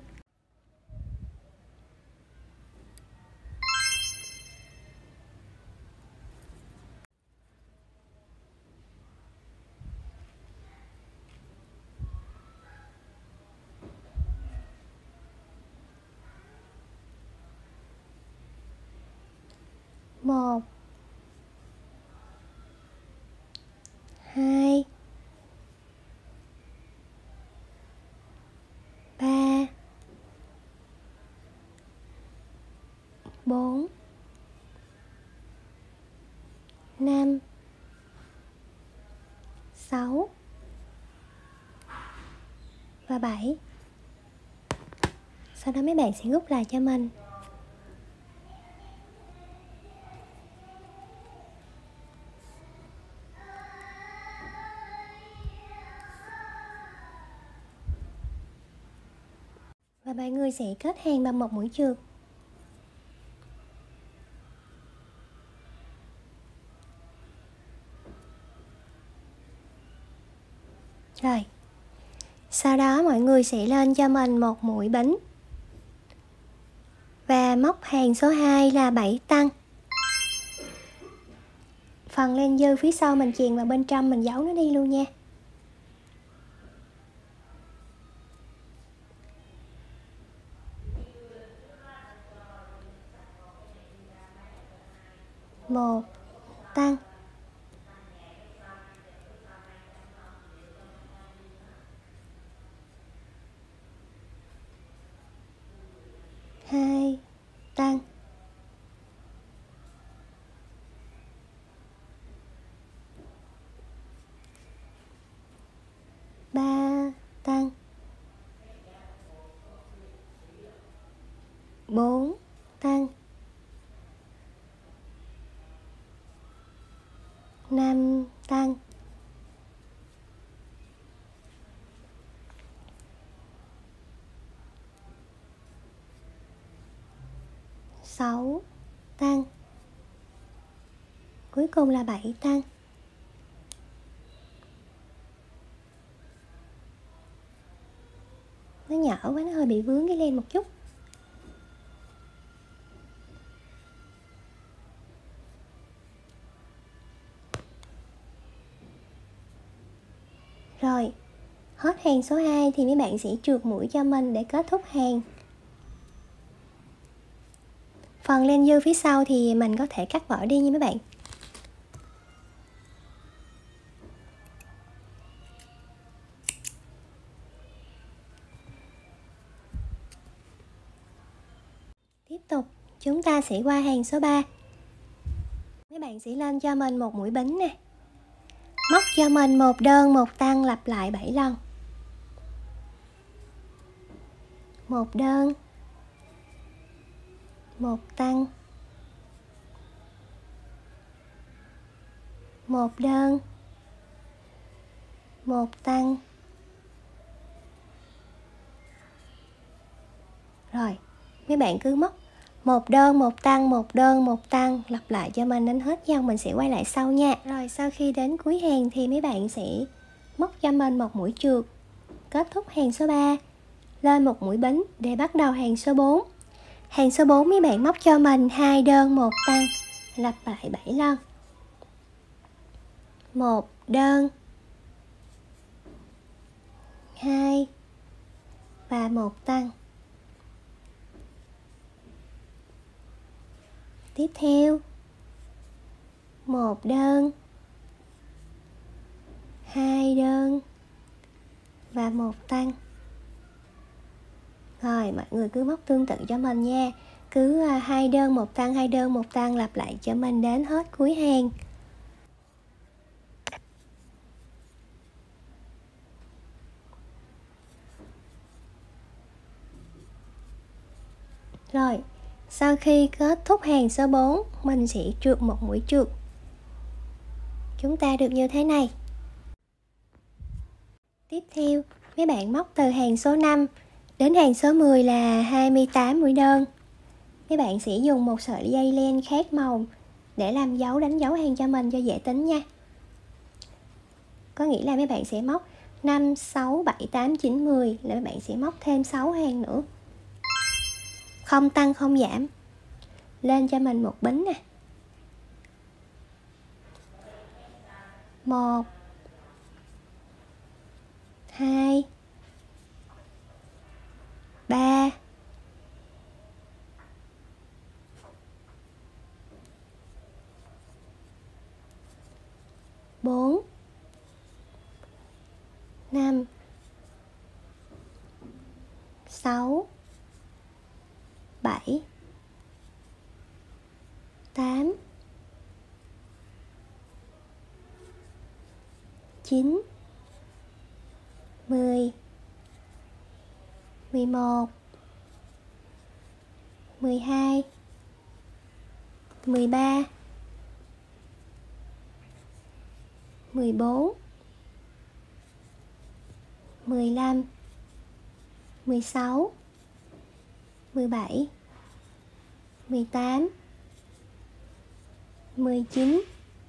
Một, hai, ba, bốn, năm, sáu và bảy. Sau đó mấy bạn sẽ rút lại cho mình. Và mọi người sẽ kết hàng bằng một mũi chược. Rồi, sau đó mọi người sẽ lên cho mình một mũi bính và móc hàng số hai là bảy tăng. Phần len dư phía sau mình chèn vào bên trong, mình giấu nó đi luôn nha. Một tăng, hai, tăng. ba, tăng. bốn, tăng. năm, tăng. sáu, tăng. Cuối cùng là bảy, tăng. Nó nhỏ quá, nó hơi bị vướng cái len một chút. Rồi, hết hàng số hai thì mấy bạn sẽ trượt mũi cho mình để kết thúc hàng. Phần len dư phía sau thì mình có thể cắt bỏ đi nha mấy bạn. Tiếp tục, chúng ta sẽ qua hàng số ba. Mấy bạn sẽ lên cho mình một mũi bính nè. Móc cho mình một đơn một tăng lặp lại bảy lần. Một đơn, một tăng, một đơn, một tăng. Rồi, mấy bạn cứ móc một đơn một tăng, một đơn một tăng lặp lại cho mình đến hết dòng. Mình sẽ quay lại sau nha. Rồi sau khi đến cuối hàng thì mấy bạn sẽ móc cho mình một mũi trượt, kết thúc hàng số ba, lên một mũi bính để bắt đầu hàng số bốn. Hàng số bốn mấy bạn móc cho mình hai đơn một tăng lặp lại bảy lần. Một đơn, hai và một tăng. Tiếp theo, một đơn, hai đơn và một tăng. Rồi, mọi người cứ móc tương tự cho mình nha. Cứ hai đơn một tăng, hai đơn một tăng lặp lại cho mình đến hết cuối hàng. Rồi, sau khi kết thúc hàng số bốn, mình sẽ trượt một mũi trượt. Chúng ta được như thế này. Tiếp theo, mấy bạn móc từ hàng số năm đến hàng số mười là hai mươi tám mũi đơn. Mấy bạn sẽ dùng một sợi dây len khác màu để làm dấu đánh dấu hàng cho mình cho dễ tính nha. Có nghĩa là mấy bạn sẽ móc năm, sáu, bảy, tám, chín, mười là mấy bạn sẽ móc thêm sáu hàng nữa. Không tăng không giảm. Lên cho mình một bính nè. một, hai, ba, bốn, năm, sáu, bảy, tám, chín, mười, mười một, mười hai, mười ba, mười bốn, mười lăm, mười sáu, mười bảy, mười tám, mười chín,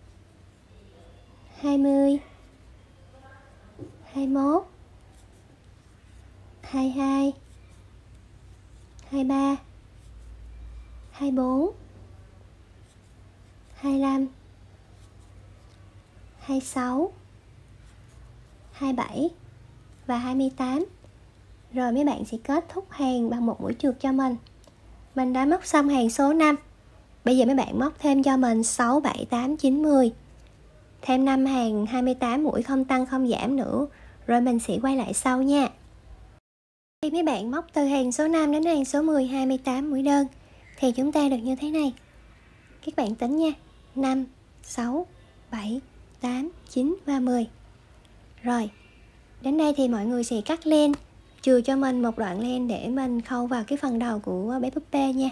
hai mươi, hai mươi mốt, hai mươi hai, hai mươi ba, hai mươi bốn, hai mươi lăm, hai mươi sáu, hai mươi bảy và hai mươi tám. Rồi mấy bạn sẽ kết thúc hàng bằng một mũi trượt cho mình. Mình đã móc xong hàng số năm. Bây giờ mấy bạn móc thêm cho mình sáu, bảy, tám, chín, mười. Thêm năm hàng hai mươi tám mũi không tăng không giảm nữa. Rồi mình sẽ quay lại sau nha. Khi mấy bạn móc từ hàng số năm đến hàng số mười, hai mươi tám mũi đơn thì chúng ta được như thế này. Các bạn tính nha, năm, sáu, bảy, tám, chín và mười. Rồi, đến đây thì mọi người sẽ cắt len, chừa cho mình một đoạn len để mình khâu vào cái phần đầu của bé búp bê nha.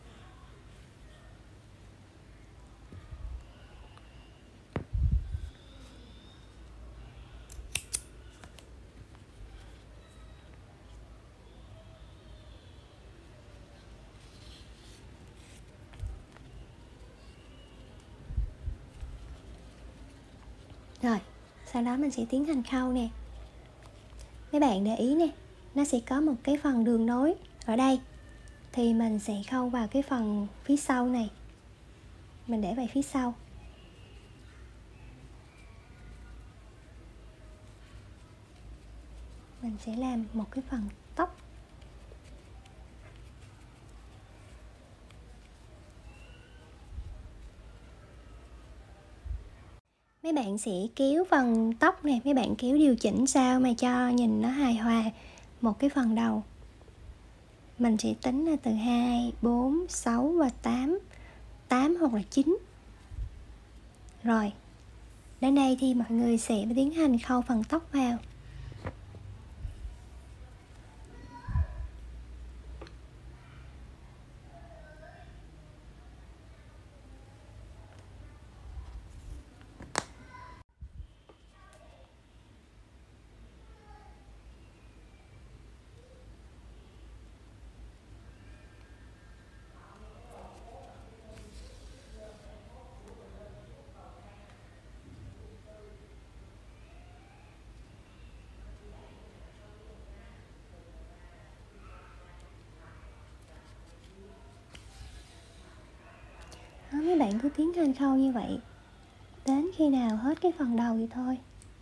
Rồi, sau đó mình sẽ tiến hành khâu nè. Mấy bạn để ý nè, nó sẽ có một cái phần đường nối ở đây. Thì mình sẽ khâu vào cái phần phía sau này. Mình để vào phía sau. Mình sẽ làm một cái phần tóc. Mấy bạn sẽ kéo phần tóc này, mấy bạn kéo điều chỉnh sao mà cho nhìn nó hài hòa một cái phần đầu. Mình sẽ tính là từ hai, bốn, sáu và tám, tám hoặc là chín. Rồi, đến đây thì mọi người sẽ tiến hành khâu phần tóc vào. Đó, mấy bạn cứ tiến hành khâu như vậy đến khi nào hết cái phần đầu thì thôi.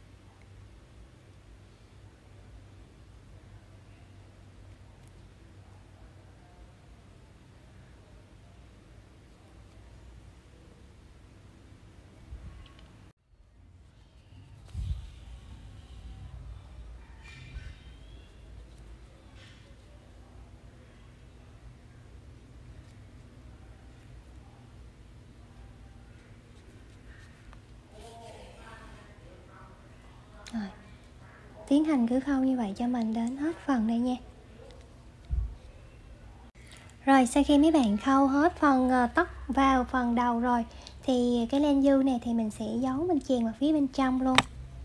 Rồi, tiến hành cứ khâu như vậy cho mình đến hết phần đây nha. Rồi, sau khi mấy bạn khâu hết phần tóc vào phần đầu rồi thì cái len dư này thì mình sẽ giấu, mình chèn vào phía bên trong luôn.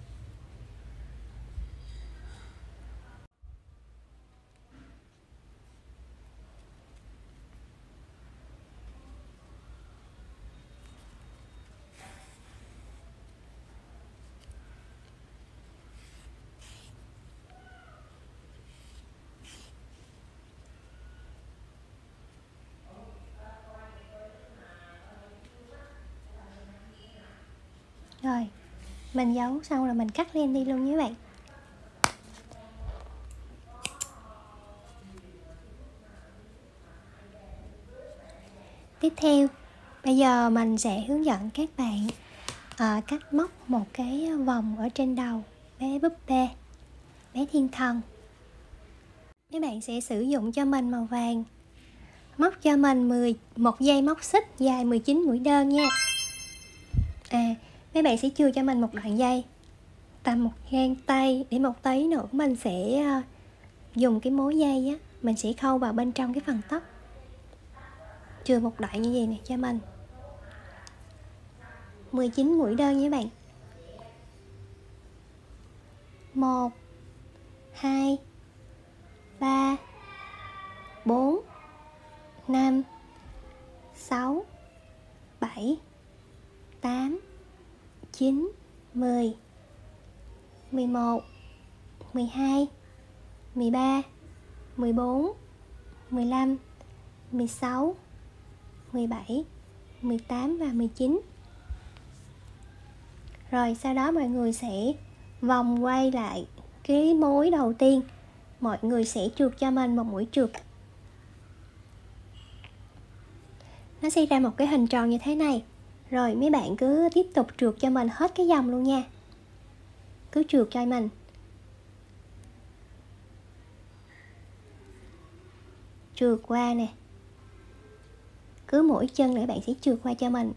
Rồi, mình giấu xong rồi mình cắt len đi luôn nhé bạn. Tiếp theo, bây giờ mình sẽ hướng dẫn các bạn à, cách móc một cái vòng ở trên đầu bé búp bê, bé thiên thần. Các bạn sẽ sử dụng cho mình màu vàng. Móc cho mình mười một dây móc xích dài mười chín mũi đơn nha. À, mấy bạn sẽ chừa cho mình một đoạn dây tầm một gang tay, để một tí nữa mình sẽ uh, dùng cái mối dây á, mình sẽ khâu vào bên trong cái phần tóc. Chừa một đoạn như vậy nè cho mình. mười chín mũi đơn nha bạn. một hai ba bốn năm sáu bảy tám chín mười mười một mười hai mười ba mười bốn mười lăm mười sáu mười bảy mười tám và mười chín. Rồi sau đó mọi người sẽ vòng quay lại cái mối đầu tiên. Mọi người sẽ trượt cho mình một mũi trượt. Nó sẽ ra một cái hình tròn như thế này. Rồi mấy bạn cứ tiếp tục trượt cho mình hết cái vòng luôn nha. Cứ trượt cho mình. trượt qua nè, cứ mỗi chân để bạn sẽ trượt qua cho mình.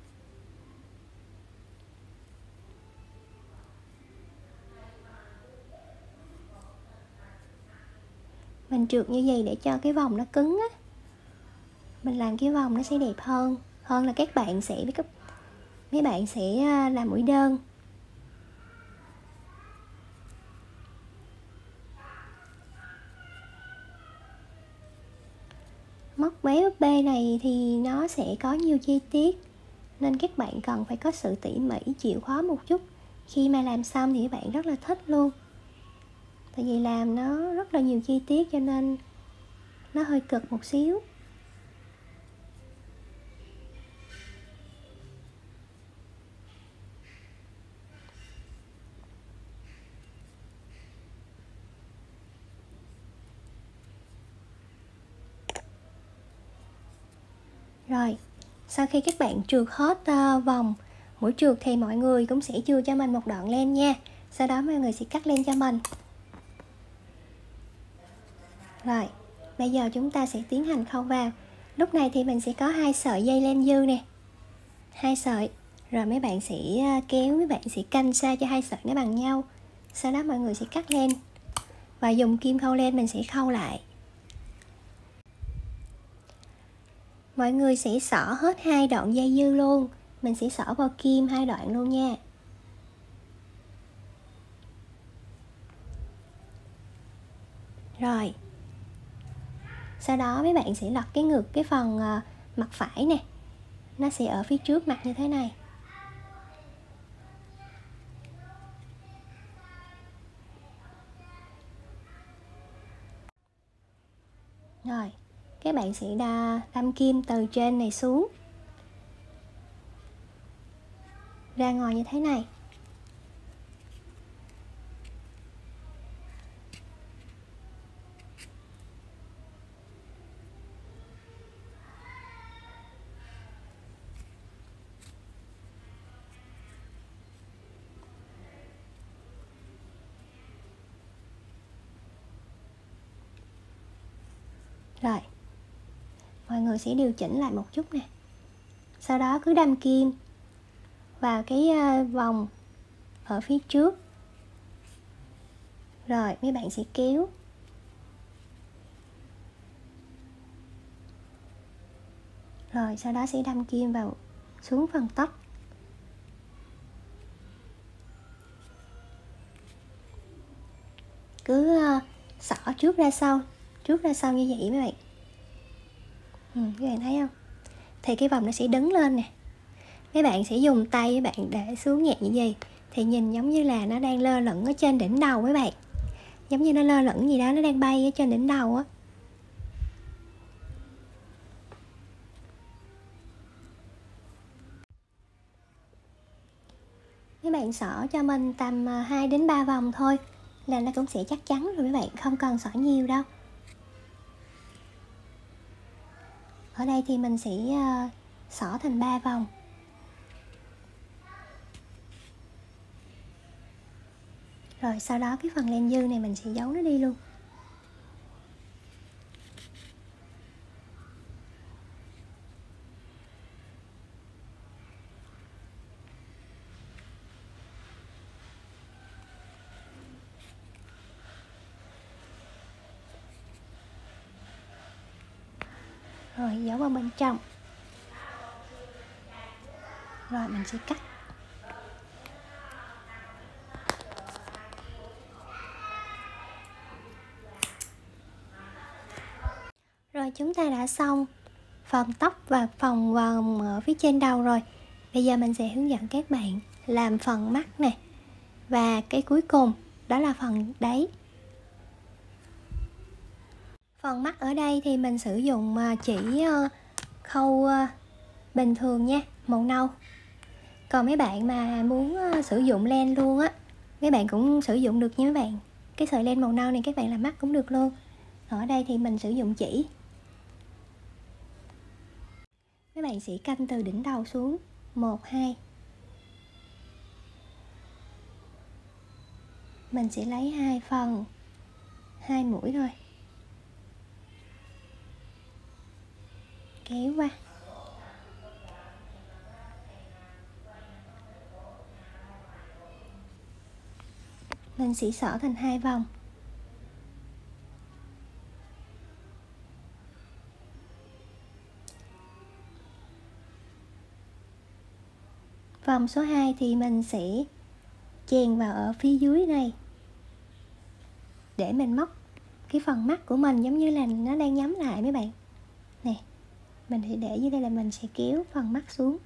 Mình trượt như vậy để cho cái vòng nó cứng á, mình làm cái vòng nó sẽ đẹp hơn hơn là các bạn sẽ mấy bạn sẽ làm mũi đơn. Móc váy búp bê này thì nó sẽ có nhiều chi tiết nên các bạn cần phải có sự tỉ mỉ, chịu khó một chút. Khi mà làm xong thì các bạn rất là thích luôn, tại vì làm nó rất là nhiều chi tiết cho nên nó hơi cực một xíu. Rồi, sau khi các bạn trượt hết uh, vòng mũi trượt thì mọi người cũng sẽ chừa cho mình một đoạn len nha. Sau đó mọi người sẽ cắt len cho mình. Rồi, bây giờ chúng ta sẽ tiến hành khâu vào. Lúc này thì mình sẽ có hai sợi dây len dư nè, hai sợi. Rồi mấy bạn sẽ kéo, mấy bạn sẽ canh sao cho hai sợi nó bằng nhau. Sau đó mọi người sẽ cắt len và dùng kim khâu len mình sẽ khâu lại. Mọi người sẽ xỏ hết hai đoạn dây dư luôn, mình sẽ xỏ vào kim hai đoạn luôn nha. Rồi, sau đó mấy bạn sẽ lật cái ngực cái phần uh, mặt phải nè, nó sẽ ở phía trước mặt như thế này. Rồi, các bạn sẽ đa, đâm kim từ trên này xuống ra ngoài như thế này. Rồi, mọi người sẽ điều chỉnh lại một chút nè. Sau đó cứ đâm kim vào cái vòng ở phía trước. Rồi, mấy bạn sẽ kéo. Rồi, sau đó sẽ đâm kim vào xuống phần tóc. Cứ xỏ trước ra sau, trước ra sau như vậy mấy bạn. Ừ, các bạn thấy không? Thì cái vòng nó sẽ đứng lên nè. Mấy bạn sẽ dùng tay các bạn để xuống nhẹ như vậy thì nhìn giống như là nó đang lơ lửng ở trên đỉnh đầu mấy bạn. Giống như nó lơ lửng gì đó, nó đang bay ở trên đỉnh đầu á. Mấy bạn xỏ cho mình tầm hai đến ba vòng thôi là nó cũng sẽ chắc chắn rồi mấy bạn, không cần xỏ nhiều đâu. Ở đây thì mình sẽ xỏ thành ba vòng. Rồi sau đó cái phần len dư này mình sẽ giấu nó đi luôn. Rồi giấu vào bên trong. Rồi mình sẽ cắt. Rồi chúng ta đã xong phần tóc và phần vòng ở phía trên đầu rồi. Bây giờ mình sẽ hướng dẫn các bạn làm phần mắt nè. Và cái cuối cùng đó là phần đáy. Phần mắt ở đây thì mình sử dụng chỉ khâu bình thường nha, màu nâu. Còn mấy bạn mà muốn sử dụng len luôn á, mấy bạn cũng sử dụng được nha mấy bạn. Cái sợi len màu nâu này các bạn làm mắt cũng được luôn. Ở đây thì mình sử dụng chỉ. Các bạn sẽ canh từ đỉnh đầu xuống một, hai. Mình sẽ lấy hai phần, hai mũi thôi. kéo qua. Mình sẽ xỏ thành hai vòng. Vòng số hai thì mình sẽ chèn vào ở phía dưới này để mình móc cái phần mắt của mình, giống như là nó đang nhắm lại mấy bạn nè. Mình sẽ để dưới đây là mình sẽ kéo phần mắt xuống.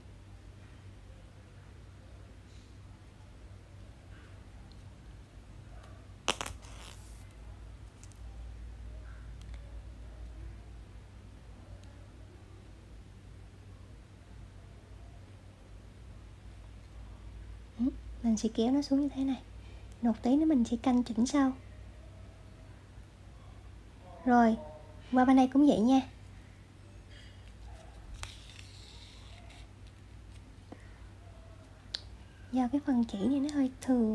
Mình sẽ kéo nó xuống như thế này. Một tí nữa mình sẽ canh chỉnh sau. Rồi qua bên đây cũng vậy nha. Do cái phần chỉ này nó hơi thừa,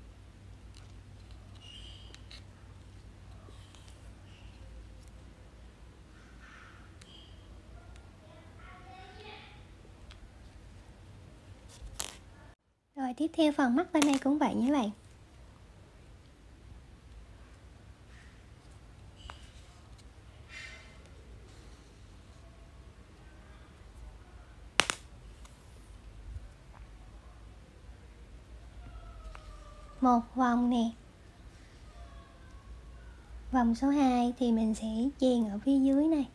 rồi tiếp theo phần mắt bên này cũng vậy nha các bạn. Một vòng nè. Vòng số hai thì mình sẽ chèn ở phía dưới này.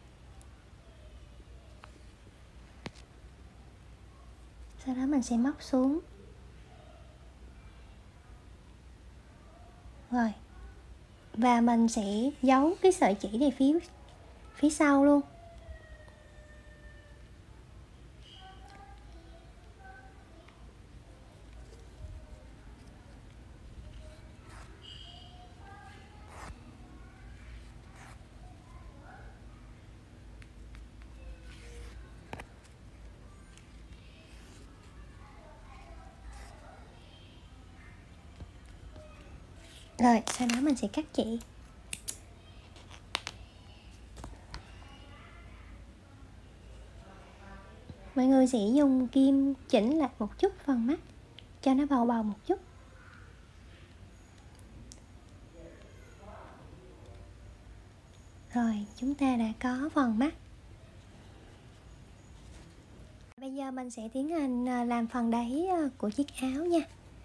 Sau đó mình sẽ móc xuống. Rồi. Và mình sẽ giấu cái sợi chỉ này phía phía sau luôn. Rồi, sau đó mình sẽ cắt chỉ. Mọi người sẽ dùng kim chỉnh lại một chút phần mắt cho nó bầu bầu một chút. Rồi, chúng ta đã có phần mắt. Bây giờ mình sẽ tiến hành làm phần đáy của chiếc áo nha.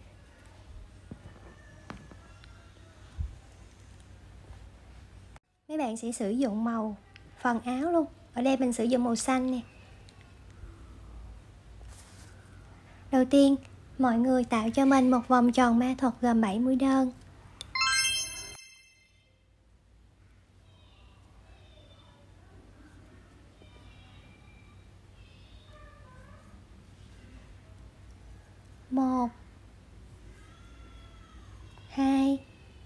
Mấy bạn sẽ sử dụng màu phần áo luôn. Ở đây mình sử dụng màu xanh nè. Đầu tiên, mọi người tạo cho mình một vòng tròn ma thuật gồm bảy mũi đơn. Một, hai,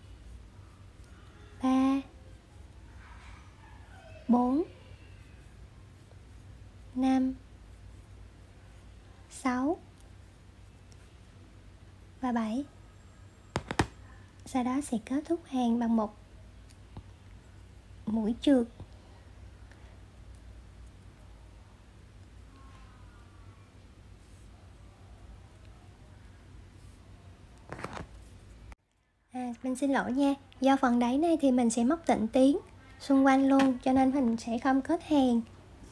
ba, bốn, năm, sáu và bảy. Sau đó sẽ kết thúc hàng bằng một mũi trượt. À, mình xin lỗi nha, do phần đáy này thì mình sẽ móc tịnh tiến xung quanh luôn, cho nên mình sẽ không kết hàng.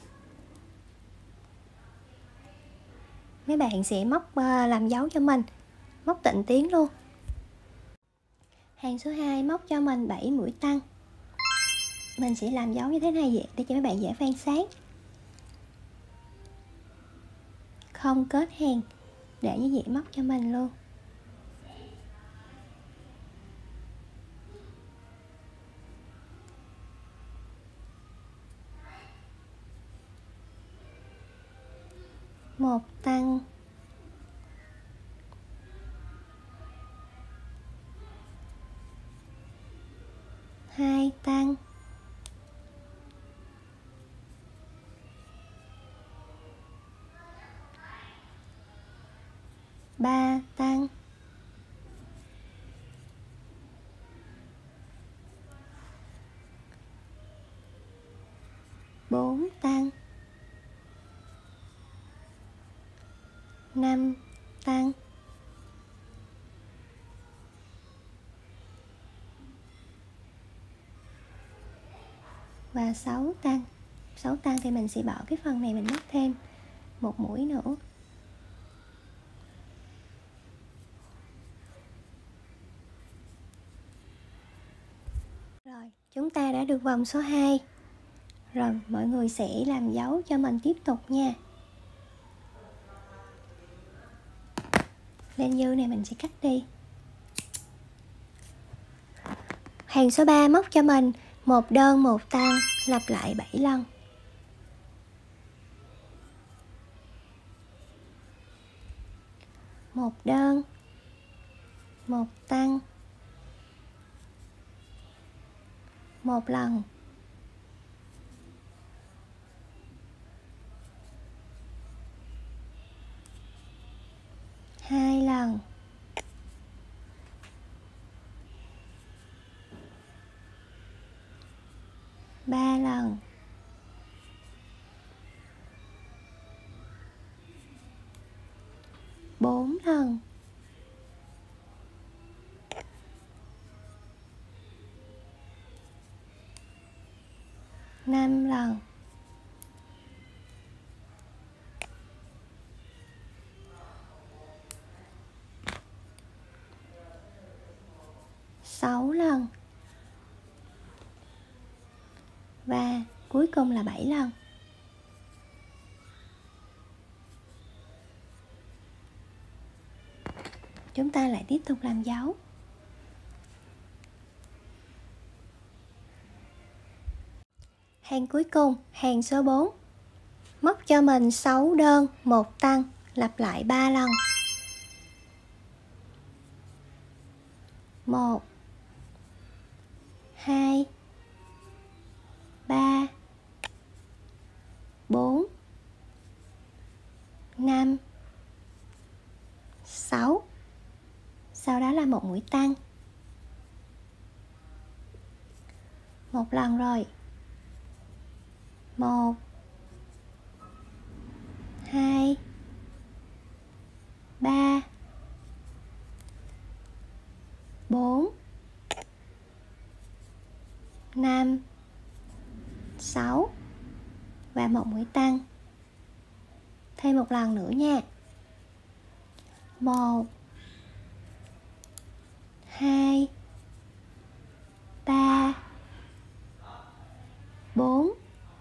Mấy bạn sẽ móc làm dấu cho mình, móc tịnh tiến luôn. Hàng số hai móc cho mình bảy mũi tăng. Mình sẽ làm dấu như thế này vậy để cho mấy bạn dễ quan sát. Không kết hàng, để như vậy móc cho mình luôn. Một tăng, hai tăng, ba tăng, bốn tăng, năm tăng, và sáu tăng. sáu tăng thì mình sẽ bỏ cái phần này, mình móc thêm một mũi nữa. Rồi, chúng ta đã được vòng số hai. Rồi, mọi người sẽ làm dấu cho mình tiếp tục nha. Lên dư này mình sẽ cắt đi. Hàng số ba móc cho mình một đơn một tăng, lặp lại bảy lần. Một đơn, một tăng, một lần, hai lần, ba lần, bốn lần, năm lần, sáu lần, và cuối cùng là bảy lần. Chúng ta lại tiếp tục làm dấu. Hàng cuối cùng, hàng số bốn. Móc cho mình sáu đơn, một tăng, lặp lại ba lần. một, hai, ba, bốn, năm, sáu. Sau đó là một mũi tăng. Một lần rồi. một, hai, ba, bốn, năm, sáu và một mũi tăng. Thêm một lần nữa nha. một, hai, ba, bốn,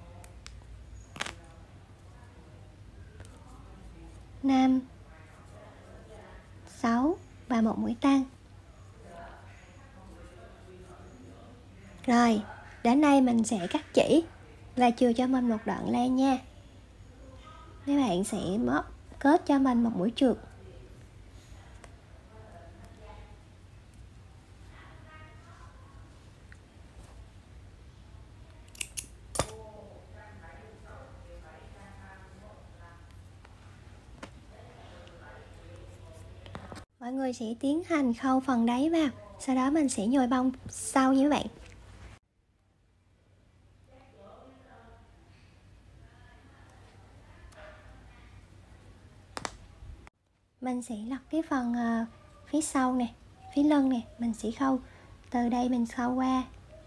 năm, sáu và một mũi tăng. Rồi, đến đây mình sẽ cắt chỉ và chừa cho mình một đoạn len nha. Các bạn sẽ móc kết cho mình một mũi trượt. Mọi người sẽ tiến hành khâu phần đáy vào, sau đó mình sẽ nhồi bông sau như vậy. Mình sẽ lật cái phần uh, phía sau nè, phía lưng nè, mình sẽ khâu từ đây mình khâu qua.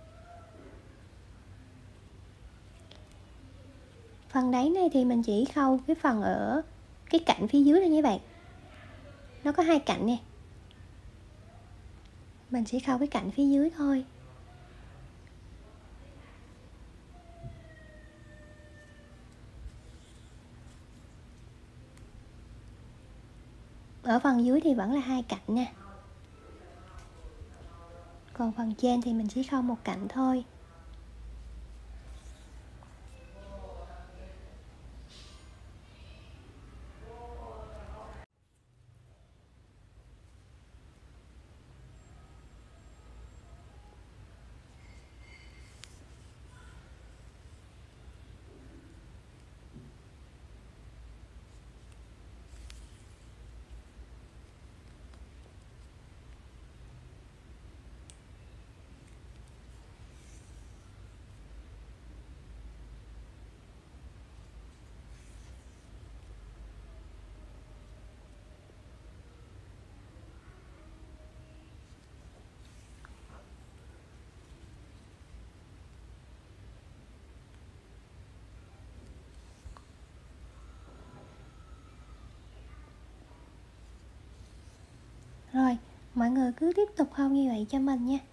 Phần đáy này thì mình chỉ khâu cái phần ở cái cạnh phía dưới này như bạn. Nó có hai cạnh nè. Mình sẽ khâu cái cạnh phía dưới thôi. Ở phần dưới thì vẫn là hai cạnh nha. Còn phần trên thì mình chỉ khâu một cạnh thôi. Rồi, mọi người cứ tiếp tục khâu như vậy cho mình nha.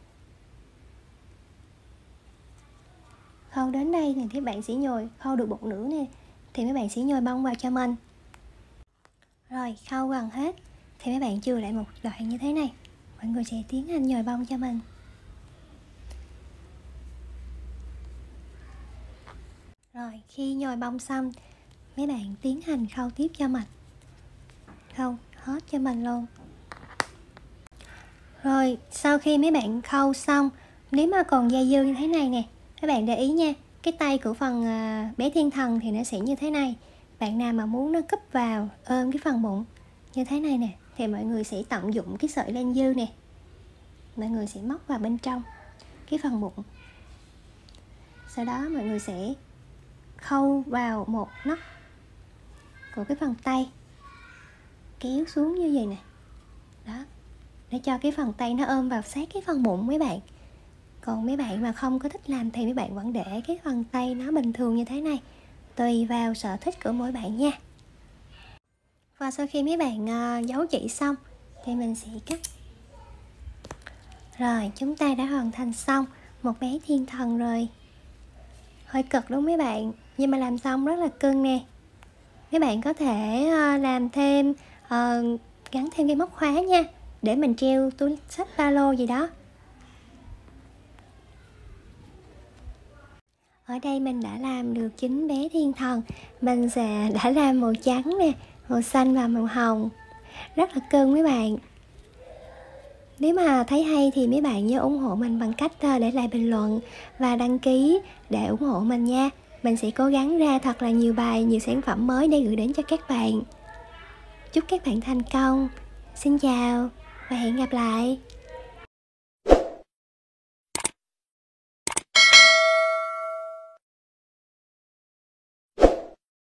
Khâu đến đây thì các bạn sẽ nhồi, khâu được một nửa nè thì mấy bạn sẽ nhồi bông vào cho mình. Rồi, khâu gần hết thì mấy bạn chừa lại một đoạn như thế này. Mọi người sẽ tiến hành nhồi bông cho mình. Rồi, khi nhồi bông xong, mấy bạn tiến hành khâu tiếp cho mình. Khâu hết cho mình luôn. Rồi, sau khi mấy bạn khâu xong, nếu mà còn dây dưa như thế này nè, các bạn để ý nha, cái tay của phần bé thiên thần thì nó sẽ như thế này. Bạn nào mà muốn nó cúp vào ôm cái phần bụng như thế này nè, thì mọi người sẽ tận dụng cái sợi len dư nè. Mọi người sẽ móc vào bên trong cái phần bụng. Sau đó mọi người sẽ khâu vào một nấc của cái phần tay, kéo xuống như vậy nè. Đó, để cho cái phần tay nó ôm vào sát cái phần bụng mấy bạn. Còn mấy bạn mà không có thích làm thì mấy bạn vẫn để cái phần tay nó bình thường như thế này, tùy vào sở thích của mỗi bạn nha. Và sau khi mấy bạn uh, giấu chỉ xong thì mình sẽ cắt. Rồi, chúng ta đã hoàn thành xong một bé thiên thần rồi. Hơi cực đúng mấy bạn, nhưng mà làm xong rất là cưng nè. Mấy bạn có thể uh, làm thêm, uh, gắn thêm cái móc khóa nha, để mình treo túi xách ba lô gì đó. Ở đây mình đã làm được chín bé thiên thần. Mình sẽ đã làm màu trắng nè, màu xanh và màu hồng. Rất là cưng mấy bạn. Nếu mà thấy hay thì mấy bạn nhớ ủng hộ mình bằng cách để lại bình luận và đăng ký để ủng hộ mình nha. Mình sẽ cố gắng ra thật là nhiều bài, nhiều sản phẩm mới để gửi đến cho các bạn. Chúc các bạn thành công. Xin chào và hẹn gặp lại.